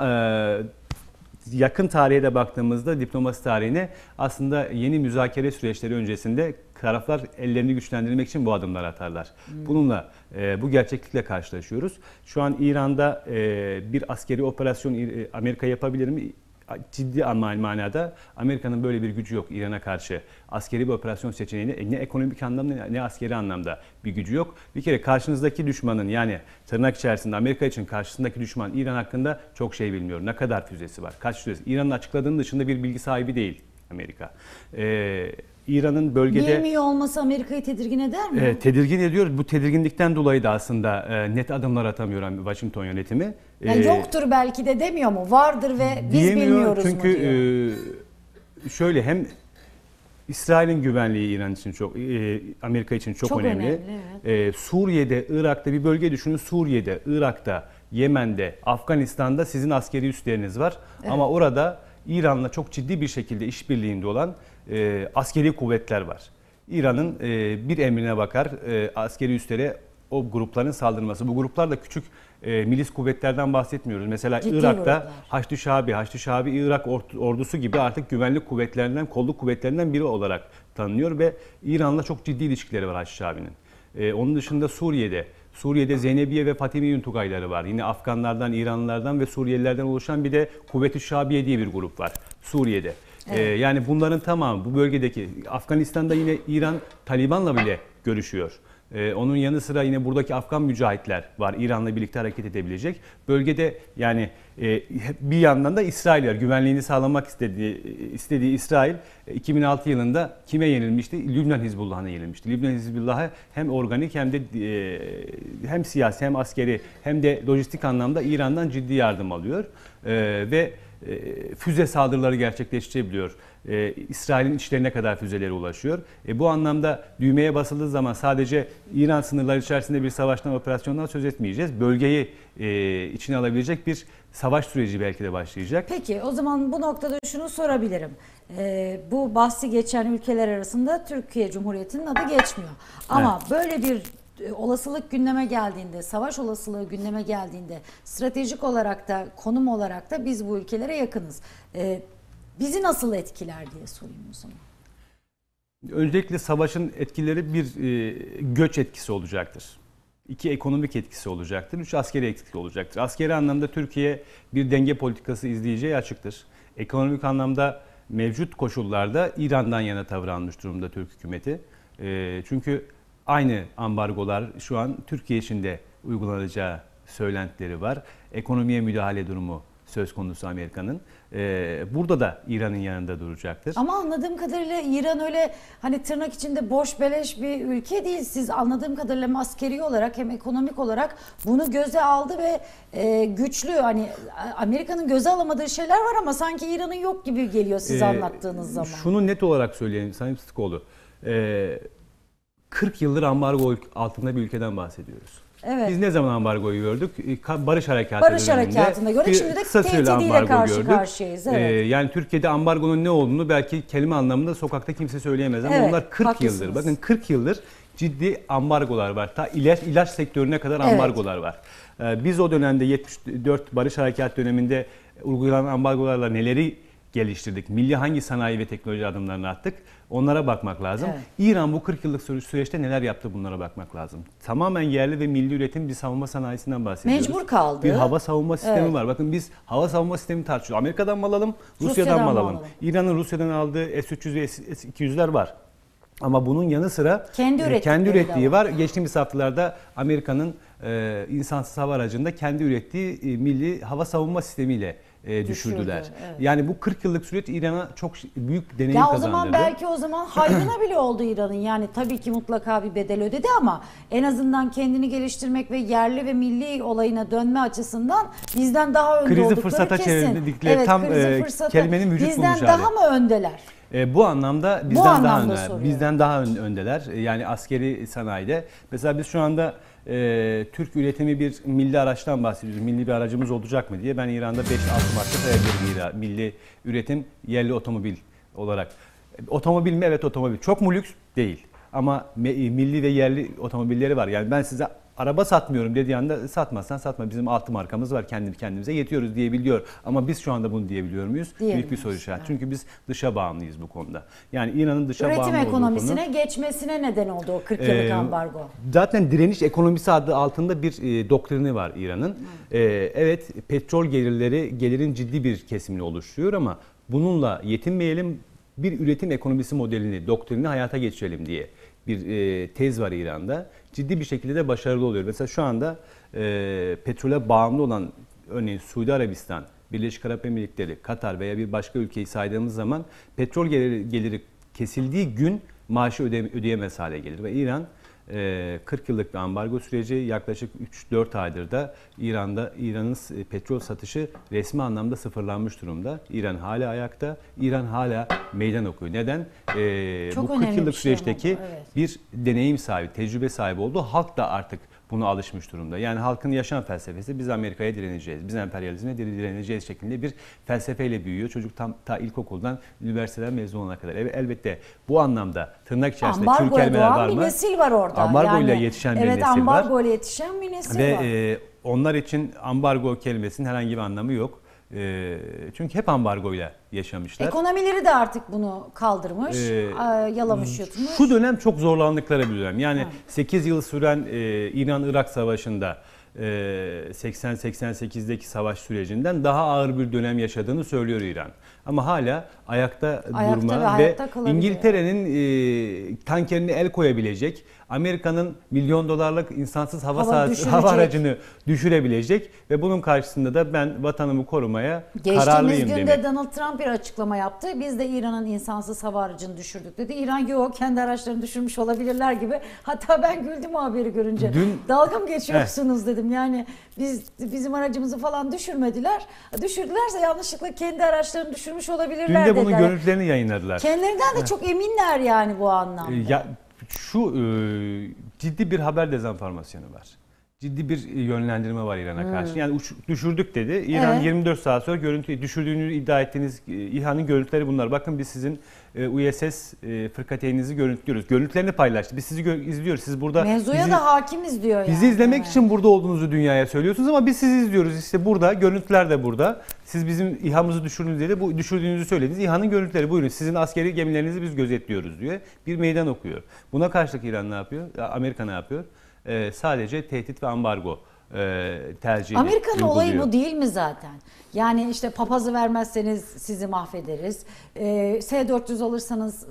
yakın tarihe de baktığımızda, diplomasi tarihine, aslında yeni müzakere süreçleri öncesinde taraflar ellerini güçlendirmek için bu adımlar atarlar. Bununla, bu gerçeklikle karşılaşıyoruz. Şu an İran'da bir askeri operasyon Amerika yapabilir mi? Ciddi manada Amerika'nın böyle bir gücü yok İran'a karşı. Askeri bir operasyon seçeneğinde ne ekonomik anlamda ne askeri anlamda bir gücü yok. Bir kere karşınızdaki düşmanın, yani tırnak içerisinde Amerika için karşısındaki düşman İran hakkında çok şey bilmiyor. Ne kadar füzesi var, kaç füzesi. İran'ın açıkladığının dışında bir bilgi sahibi değil Amerika. İran'ın bölgede... Bilmiyor olması Amerika'yı tedirgin eder mi? Tedirgin ediyor. Bu tedirginlikten dolayı da aslında net adımlar atamıyor Washington yönetimi. Yani yoktur belki de demiyor mu? Vardır ve biz bilmiyoruz çünkü, mu diyor. Şöyle, hem İsrail'in güvenliği İran için çok, Amerika için çok önemli. Evet. Suriye'de, Irak'ta bir bölge düşünün. Suriye'de, Irak'ta, Yemen'de, Afganistan'da sizin askeri üsleriniz var. Evet. Ama orada İran'la çok ciddi bir şekilde işbirliğinde olan askeri kuvvetler var. İran'ın bir emrine bakar askeri üslere o grupların saldırması. Bu gruplar da küçük milis kuvvetlerden bahsetmiyoruz. Mesela Ciddi Irak'ta Haçlı Şabi Irak ordusu gibi artık güvenlik kuvvetlerinden, kolluk kuvvetlerinden biri olarak tanınıyor ve İran'la çok ciddi ilişkileri var Haçlı Şabi'nin. Onun dışında Suriye'de Zeynebiye ve Fatimiye Tugayları var. Yine Afganlardan, İranlılardan ve Suriyelilerden oluşan bir de Kuvvet-ü Şabiye diye bir grup var Suriye'de. Evet. Yani bunların tamamı bu bölgedeki, Afganistan'da yine İran Taliban'la bile görüşüyor. Onun yanı sıra yine buradaki Afgan mücahitler var, İran'la birlikte hareket edebilecek. Bölgede yani bir yandan da İsrail var. Güvenliğini sağlamak istediği İsrail 2006 yılında kime yenilmişti? Lübnan Hizbullah'ına yenilmişti. Lübnan Hizbullah'a hem organik hem de hem siyasi hem askeri hem de lojistik anlamda İran'dan ciddi yardım alıyor. Ve füze saldırıları gerçekleştirebiliyor. İsrail'in içlerine kadar füzeleri ulaşıyor. Bu anlamda düğmeye basıldığı zaman sadece İran sınırları içerisinde bir savaştan, operasyondan söz etmeyeceğiz. Bölgeyi içine alabilecek bir savaş süreci belki de başlayacak. Peki o zaman bu noktada şunu sorabilirim. Bu bahsi geçen ülkeler arasında Türkiye Cumhuriyeti'nin adı geçmiyor. Ama evet, böyle bir olasılık gündeme geldiğinde, savaş olasılığı gündeme geldiğinde stratejik olarak da konum olarak da biz bu ülkelere yakınız. Bizi nasıl etkiler diye sorayım o zaman. Öncelikle savaşın etkileri bir göç etkisi olacaktır. 2 ekonomik etkisi olacaktır. 3 askeri etkisi olacaktır. Askeri anlamda Türkiye bir denge politikası izleyeceği açıktır. Ekonomik anlamda mevcut koşullarda İran'dan yana tavır almış durumda Türk hükümeti. Çünkü aynı ambargolar şu an Türkiye için de uygulanacağı söylentileri var. Ekonomiye müdahale durumu söz konusu Amerika'nın. Burada da İran'ın yanında duracaktır. Ama anladığım kadarıyla İran öyle hani tırnak içinde boş beleş bir ülke değil. Siz anladığım kadarıyla hem askeri olarak hem ekonomik olarak bunu göze aldı ve güçlü, hani Amerika'nın göze alamadığı şeyler var ama sanki İran'ın yok gibi geliyor siz anlattığınız zaman. Şunu net olarak söyleyeyim Sayın Fıstıkoğlu. 40 yıldır ambargo altında bir ülkeden bahsediyoruz. Evet. Biz ne zaman ambargoyu gördük? Barış Harekatında gördük. Şimdi de tehdidiyle karşı karşıyayız. Evet. Yani Türkiye'de ambargonun ne olduğunu belki kelime anlamında sokakta kimse söyleyemez ama onlar 40 yıldır. Bakın 40 yıldır ciddi ambargolar var. Ta ilaç sektörüne kadar ambargolar var. Biz o dönemde 74 Barış Harekatı döneminde uygulanan ambargolarla neleri geliştirdik? Milli hangi sanayi ve teknoloji adımlarını attık? Onlara bakmak lazım. Evet. İran bu 40 yıllık süreçte neler yaptı, bunlara bakmak lazım. Tamamen yerli ve milli üretim bir savunma sanayisinden bahsediyoruz. Mecbur kaldı. Bir hava savunma sistemi var. Bakın biz hava savunma sistemi tartışıyoruz. Amerika'dan mı alalım, Rusya'dan mı alalım? İran'ın Rusya'dan aldığı S-300 ve S-200'ler var. Ama bunun yanı sıra kendi ürettiği var. Geçtiğimiz haftalarda Amerika'nın insansız hava aracında kendi ürettiği milli hava savunma sistemiyle düşürdüler. Evet. Yani bu 40 yıllık süreç İran'a çok büyük deneyim kazandırdı. O zaman belki hayrına bile oldu İran'ın. Yani tabii ki mutlaka bir bedel ödedi ama en azından kendini geliştirmek ve yerli ve milli olayına dönme açısından bizden daha önde oldukları kesin. Krizi fırsata çevirdikleri tam kelimenin vücut bulmuş hali. Bizden daha mı öndeler? Bu anlamda bizden daha öndeler. Yani askeri sanayide. Mesela biz şu anda Türk üretimi bir milli araçtan bahsediyoruz. Milli bir aracımız olacak mı diye. Ben İran'da 5-6 marka sayabilirim milli üretim yerli otomobil olarak. Otomobil mi? Evet, otomobil. Çok mu lüks? Değil. Ama milli ve yerli otomobilleri var. Yani ben size araba satmıyorum dediği anda satmazsan satma. Bizim 6 markamız var, kendimize yetiyoruz diyebiliyor. Ama biz şu anda bunu diyebiliyor muyuz? Büyük bir soru işareti. Evet. Çünkü biz dışa bağımlıyız bu konuda. Yani İran'ın dışa bağımlı olduğu konu. Üretim ekonomisine geçmesine neden oldu o 40 yıllık ambargo. Zaten direniş ekonomisi adı altında bir doktrini var İran'ın. Evet, petrol gelirin ciddi bir kesimini oluşturuyor ama bununla yetinmeyelim, bir üretim ekonomisi modelini, doktrinini hayata geçirelim diye bir tez var İran'da. Ciddi bir şekilde de başarılı oluyor. Mesela şu anda petrole bağımlı olan örneğin Suudi Arabistan, Birleşik Arap Emirlikleri, Katar veya bir başka ülkeyi saydığımız zaman petrol geliri kesildiği gün maaşı ödeyemez hale gelir. Ve İran 40 yıllık bir ambargo süreci, yaklaşık 3-4 aydır da İran'ın petrol satışı resmi anlamda sıfırlanmış durumda. İran hala ayakta, İran hala meydan okuyor. Neden? Bu 40 yıllık süreçteki bir deneyim sahibi, tecrübe sahibi oldu. Halk da artık buna alışmış durumda. Yani halkın yaşam felsefesi biz Amerika'ya direneceğiz, biz emperyalizme direneceğiz şeklinde bir felsefeyle büyüyor. Çocuk ta ilkokuldan üniversiteden mezun olana kadar. Elbette bu anlamda tırnak içerisinde Türk kelimeler var mı? Bir nesil var orada. Ambargo ile yetişen bir nesil var. Evet, ambargo ile yetişen bir nesil var. Ve onlar için ambargo kelimesinin herhangi bir anlamı yok. Çünkü hep ambargoyla yaşamışlar. Ekonomileri de artık bunu kaldırmış, yalamış yutmuş. Şu dönem çok zorlandıkları bir dönem. Yani 8 yıl süren İran-Irak Savaşı'nda 80-88'deki savaş sürecinden daha ağır bir dönem yaşadığını söylüyor İran. Ama hala ayakta durma ve İngiltere'nin tankerine el koyabilecek, Amerika'nın milyon dolarlık insansız hava aracını düşürebilecek ve bunun karşısında da ben vatanımı korumaya kararlıyım demek. Geçtiğimiz günde Donald Trump bir açıklama yaptı. Biz de İran'ın insansız hava aracını düşürdük dedi. İran yok, kendi araçlarını düşürmüş olabilirler gibi. Hatta ben güldüm o haberi görünce. Dalga mı geçiyorsunuz dedim. Yani bizim aracımızı falan düşürmediler. Düşürdülerse yanlışlıkla kendi araçlarını düşürmüş olabilirler dediler. Dün de bunun görüntülerini yayınladılar. Kendilerinden de çok eminler yani bu anlamda. Ciddi bir haber dezenformasyonu var. Ciddi bir yönlendirme var İran'a karşı. Yani düşürdük dedi. İran 24 saat sonra düşürdüğünü iddia ettiğiniz İHA'nın görüntüleri bunlar. Bakın biz sizin USS fırkateyninizi görüntülüyoruz. Görüntülerini paylaştı. Biz sizi izliyoruz. Siz burada mevzuya da hakimiz diyor yani. Bizi izlemek için burada olduğunuzu dünyaya söylüyorsunuz ama biz sizi izliyoruz. İşte burada görüntüler de burada. Siz bizim İHA'mızı düşürdünüz dedi. Bu düşürdüğünüzü söylediniz. İHA'nın görüntüleri buyurun. Sizin askeri gemilerinizi biz gözetliyoruz diyor. Bir meydan okuyor. Buna karşılık İran ne yapıyor? Amerika ne yapıyor? Sadece tehdit ve ambargo tercih Amerika'nın olayı bu değil mi zaten? Yani işte papazı vermezseniz sizi mahvederiz. S-400 alırsanız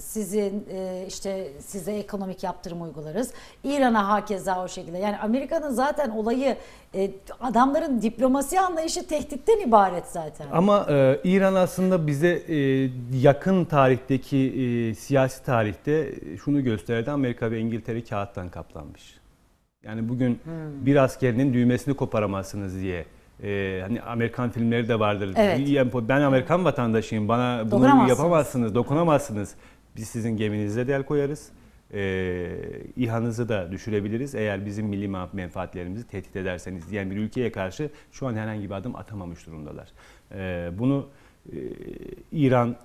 size ekonomik yaptırım uygularız. İran'a hakeza o şekilde. Yani Amerika'nın zaten olayı adamların diplomasi anlayışı tehditten ibaret zaten. Ama İran aslında bize yakın tarihteki siyasi tarihte şunu gösterdi. Amerika ve İngiltere kağıttan kaplanmış. Yani bugün bir askerinin düğmesini koparamazsınız diye. Hani Amerikan filmleri de vardır. Evet. Ben Amerikan vatandaşıyım. Bana bunu yapamazsınız, dokunamazsınız. Biz sizin geminize de el koyarız. İHA'nızı da düşürebiliriz. Eğer bizim milli menfaatlerimizi tehdit ederseniz diyen bir ülkeye karşı şu an herhangi bir adım atamamış durumdalar. Bunu İran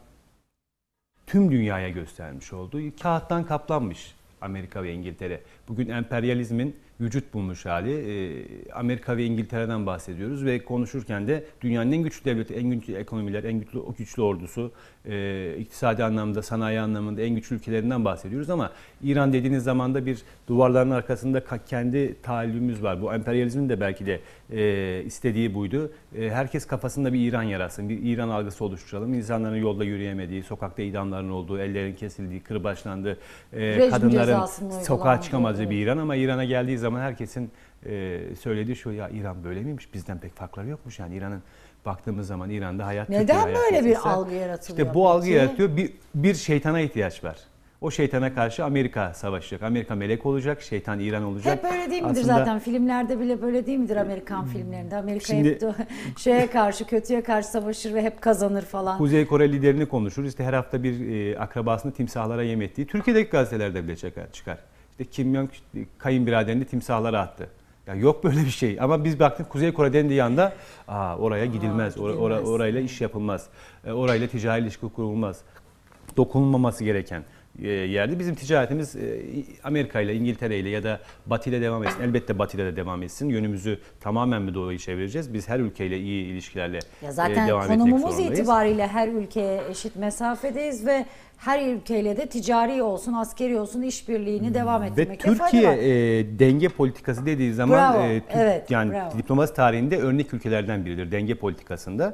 tüm dünyaya göstermiş oldu. Kağıttan kaplanmış Amerika ve İngiltere. Bugün emperyalizmin vücut bulmuş hali. Amerika ve İngiltere'den bahsediyoruz ve konuşurken de dünyanın en güçlü devleti, en güçlü ekonomiler, en güçlü ordusu, iktisadi anlamda, sanayi anlamında en güçlü ülkelerinden bahsediyoruz ama İran dediğiniz zaman da bir duvarların arkasında kendi tahayyülümüz var. Bu emperyalizmin de belki de istediği buydu. Herkes kafasında bir İran yaratsın, bir İran algısı oluşturalım. İnsanların yolda yürüyemediği, sokakta idamların olduğu, ellerin kesildiği, kırbaçlandığı, kadınların sokağa çıkamadığı bir İran ama İran'a geldiği zaman herkesin söylediği şu, ya İran böyle miymiş? Bizden pek farkları yokmuş. Yani İran'ın baktığımız zaman İran'da hayat neden böyle bir algı yaratılıyor? İşte bu algı yaratıyor. Bir şeytana ihtiyaç var. O şeytana karşı Amerika savaşacak. Amerika melek olacak, şeytan İran olacak. Hep öyle değil midir zaten? Filmlerde bile böyle değil midir Amerikan filmlerinde? Amerika hep şeye karşı, kötüye karşı savaşır ve hep kazanır falan. Kuzey Kore liderini konuşur. İşte her hafta bir akrabasını timsahlara yem ettiği. Türkiye'deki gazetelerde bile çıkar. İşte Kim Jong kayınbiraderini timsahlara attı. Ya yok böyle bir şey. Ama biz baktık Kuzey Kore dendiği anda oraya gidilmez. Orayla iş yapılmaz. Orayla ticari ilişki kurulmaz. Dokunulmaması gereken yerde. Bizim ticaretimiz Amerika ile, İngiltere ile ya da Batı ile devam etsin. Elbette Batı ile de devam etsin. Yönümüzü tamamen mi doğuya çevireceğiz? Biz her ülkeyle iyi ilişkilerle devam etmek zorundayız. Zaten konumumuz itibariyle her ülkeye eşit mesafedeyiz ve her ülkeyle de ticari olsun, askeri olsun işbirliğini devam ettirmekte fayda var. Ve Türkiye denge politikası dediği zaman diplomasi tarihinde örnek ülkelerden biridir denge politikasında.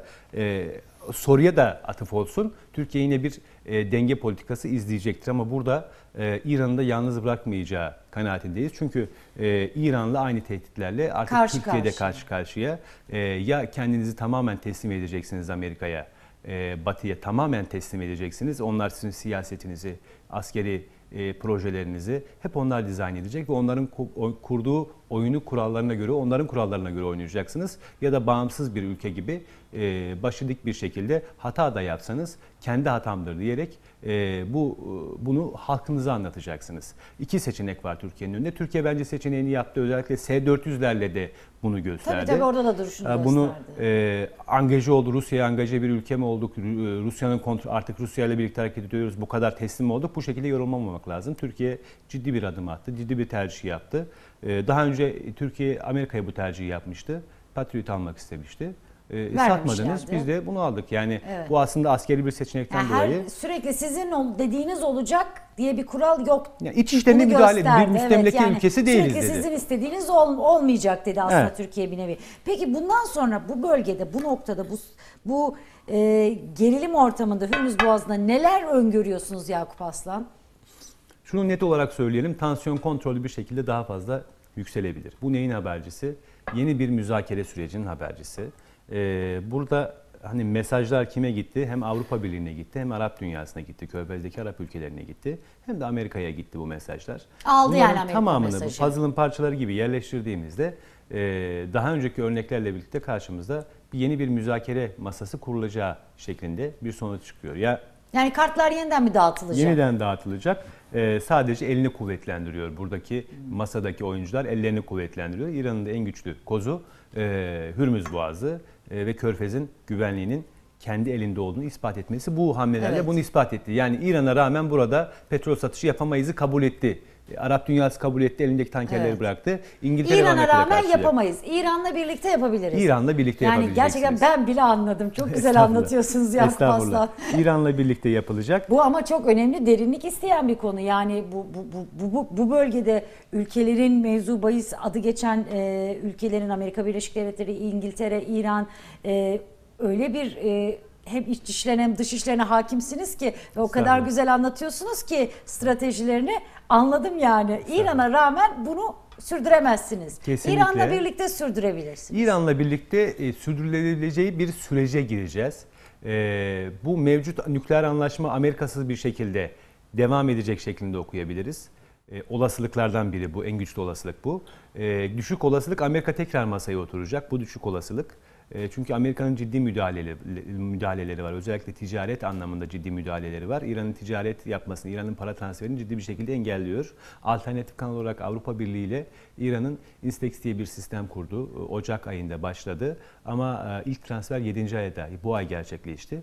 Soruya da atıf olsun. Türkiye yine bir denge politikası izleyecektir ama burada İran'ı da yalnız bırakmayacağı kanaatindeyiz. Çünkü İran'la aynı tehditlerle artık Türkiye'de karşı karşıya. Ya kendinizi tamamen teslim edeceksiniz Amerika'ya, Batı'ya tamamen teslim edeceksiniz. Onlar sizin siyasetinizi, askeri projelerinizi hep onlar dizayn edecek ve onların kurduğu oyunu kurallarına göre, onların kurallarına göre oynayacaksınız. Ya da bağımsız bir ülke gibi başı dik bir şekilde hata da yapsanız kendi hatamdır diyerek bunu halkınıza anlatacaksınız. İki seçenek var Türkiye'nin önünde. Türkiye bence seçeneğini yaptı. Özellikle S-400'lerle de bunu gösterdi. Tabii orada da duruşunu gösterdi. Bunu angaje oldu. Rusya'ya angaje bir ülke mi olduk? Rusya'nın artık Rusya ile birlikte hareket ediyoruz. Bu kadar teslim olduk. Bu şekilde yorumlamamak lazım. Türkiye ciddi bir adım attı. Ciddi bir tercih yaptı. Daha önce Türkiye Amerika'ya bu tercihi yapmıştı. Patriot almak istemişti. Satmadınız. Biz de bunu aldık. Yani bu aslında askeri bir seçenekten dolayı. Sürekli sizin dediğiniz olacak diye bir kural yok. Yani iç işlerine müdahale bir müstemleke ülkesi değiliz sürekli dedi. Sizin istediğiniz olmayacak dedi aslında Türkiye bir nevi. Peki bundan sonra bu bölgede, bu noktada, bu gerilim ortamında Hürmüz Boğazı'nda neler öngörüyorsunuz Yakup Aslan? Şunu net olarak söyleyelim. Tansiyon kontrollü bir şekilde daha fazla yükselebilir. Bu neyin habercisi? Yeni bir müzakere sürecinin habercisi. Burada hani mesajlar kime gitti? Hem Avrupa Birliği'ne gitti, hem Arap dünyasına gitti, Körfez'deki Arap ülkelerine gitti, hem de Amerika'ya gitti bu mesajlar. Aldı yani Amerika tamamını mesajı. bu puzzle'ın parçaları gibi yerleştirdiğimizde daha önceki örneklerle birlikte karşımızda yeni bir müzakere masası kurulacağı şeklinde bir sonuç çıkıyor. Yani kartlar yeniden mi dağıtılacak? Yeniden dağıtılacak. Sadece elini kuvvetlendiriyor. Buradaki masadaki oyuncular ellerini kuvvetlendiriyor. İran'ın da en güçlü kozu Hürmüz Boğazı ve Körfez'in güvenliğinin kendi elinde olduğunu ispat etmesi. Bu hamlelerle bunu ispat etti. Yani İran'a rağmen burada petrol satışı yapamayızı kabul etti. Arap dünyası kabul etti, elindeki tankerleri bıraktı. İran'a rağmen yapamayız. İran'la birlikte yapabiliriz. İran'la birlikte yapabileceksiniz. Yani gerçekten ben bile anladım. Çok güzel anlatıyorsunuz Yakup Aslan. İran'la birlikte yapılacak. Bu ama çok önemli, derinlik isteyen bir konu. Yani bu bölgede ülkelerin mevzu bahis adı geçen ülkelerin Amerika Birleşik Devletleri, İngiltere, İran öyle bir hem iç işlerine hem dış işlerine hakimsiniz ki ve o kadar güzel anlatıyorsunuz ki stratejilerini anladım yani. İran'a rağmen bunu sürdüremezsiniz. Kesinlikle. İran'la birlikte sürdürebilirsiniz. İran'la birlikte sürdürülebileceği bir sürece gireceğiz. Bu mevcut nükleer anlaşma Amerikasız bir şekilde devam edecek şeklinde okuyabiliriz. Olasılıklardan biri bu, en güçlü olasılık bu. Düşük olasılık Amerika tekrar masaya oturacak. Bu düşük olasılık. Çünkü Amerika'nın ciddi müdahaleleri var. Özellikle ticaret anlamında ciddi müdahaleleri var. İran'ın ticaret yapmasını, İran'ın para transferini ciddi bir şekilde engelliyor. Alternatif kanal olarak Avrupa Birliği ile İran'ın Instex diye bir sistem kurdu. Ocak ayında başladı. Ama ilk transfer 7. ayda, bu ay gerçekleşti.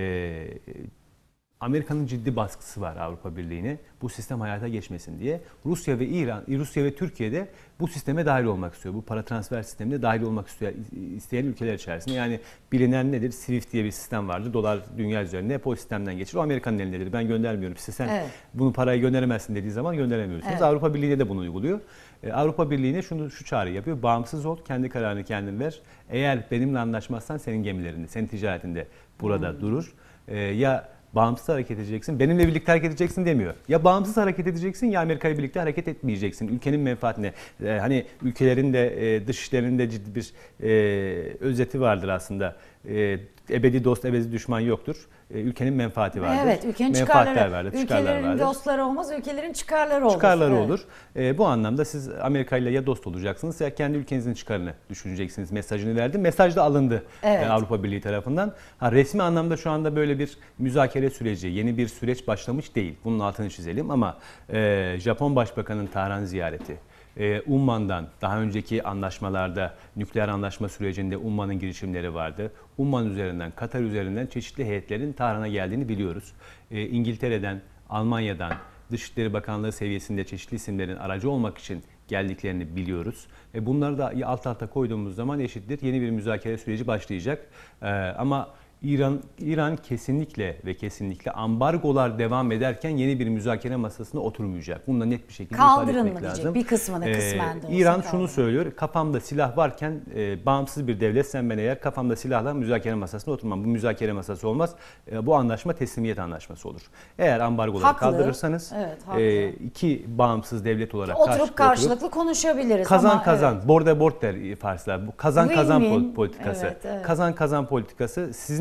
Amerika'nın ciddi baskısı var Avrupa Birliği'ne bu sistem hayata geçmesin diye. Rusya ve Türkiye de bu sisteme dahil olmak istiyor. Bu para transfer sistemine dahil olmak isteyen ülkeler içerisinde. Yani bilinen nedir? SWIFT diye bir sistem vardı. Dolar dünya üzerinde hep o sistemden geçir. O Amerika'nın elindedir. Ben göndermiyorum size. Sen bunu parayı gönderemezsin dediği zaman gönderemiyorsunuz. Avrupa Birliği de bunu uyguluyor. Avrupa Birliği'ne şu çağrı yapıyor. Bağımsız ol, kendi kararını kendin ver. Eğer benimle anlaşmazsan senin gemilerinde, senin ticaretinde burada durur. Ya bağımsız hareket edeceksin, benimle birlikte hareket edeceksin demiyor. Ya bağımsız hareket edeceksin ya Amerika'yla birlikte hareket etmeyeceksin. Ülkenin menfaatine. Hani ülkelerin de dışişlerinde ciddi bir özeti vardır aslında. Ebedi dost, ebedi düşman yoktur. Ülkenin menfaati vardır. Evet, ülkenin çıkarları vardır. Ülkelerin dostları olmaz, ülkelerin çıkarları olur. Çıkarları olur. Bu anlamda siz Amerika ile ya dost olacaksınız ya kendi ülkenizin çıkarını düşüneceksiniz mesajını verdim. Mesaj da alındı Avrupa Birliği tarafından. Resmi anlamda şu anda böyle bir müzakere süreci, yeni bir süreç başlamış değil. Bunun altını çizelim ama Japon Başbakanı'nın Tahran ziyareti, Umman'dan daha önceki anlaşmalarda nükleer anlaşma sürecinde Umman'ın girişimleri vardı. Umman üzerinden, Katar üzerinden çeşitli heyetlerin Tahran'a geldiğini biliyoruz. İngiltere'den, Almanya'dan, Dışişleri Bakanlığı seviyesinde çeşitli isimlerin aracı olmak için geldiklerini biliyoruz. Bunları da alt alta koyduğumuz zaman eşittir yeni bir müzakere süreci başlayacak. Ama İran kesinlikle ambargolar devam ederken yeni bir müzakere masasına oturmayacak. Bunu da net bir şekilde ifade etmek lazım. Bir kısmını kısmen de olsa İran şunu söylüyor. Kafamda silah varken bağımsız bir devletsem ben eğer kafamda silahla müzakere masasına oturmam. Bu müzakere masası olmaz. Bu anlaşma teslimiyet anlaşması olur. Eğer ambargoları kaldırırsanız iki bağımsız devlet olarak oturup karşılıklı konuşabiliriz. Kazan, board der Farslar. Bu kazan politikası. Evet. Kazan politikası sizin de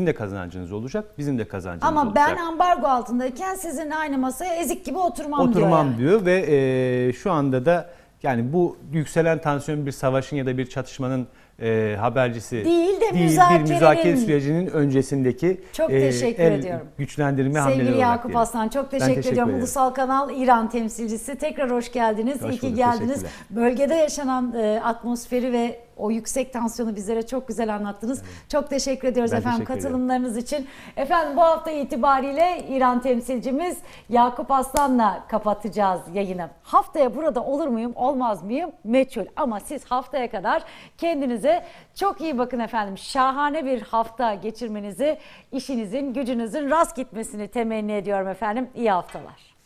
de kazancınız olacak, bizim de kazancımız Ama olacak. ben ambargo altındayken sizinle aynı masaya ezik gibi oturmam diyor. Oturmam yani. diyor ve şu anda da yani bu yükselen tansiyon bir savaşın ya da bir çatışmanın habercisi değil de bir müzakere sürecinin öncesindeki çok teşekkür ediyorum. Güçlendirme hamleleri Sevgili olarak Yakup diyelim. Aslan çok teşekkür ediyorum. Ulusal Kanal İran temsilcisi, tekrar hoş geldiniz. Hoş İyi ki bulduk, geldiniz. Bölgede yaşanan atmosferi ve o yüksek tansiyonu bizlere çok güzel anlattınız. Evet. Çok teşekkür ediyoruz efendim katılımlarınız için. Efendim bu hafta itibariyle İran temsilcimiz Yakup Aslan'la kapatacağız yayını. Haftaya burada olur muyum, olmaz mıyım? Meçhul. Ama siz haftaya kadar kendinize çok iyi bakın efendim. Şahane bir hafta geçirmenizi, işinizin, gücünüzün rast gitmesini temenni ediyorum efendim. İyi haftalar.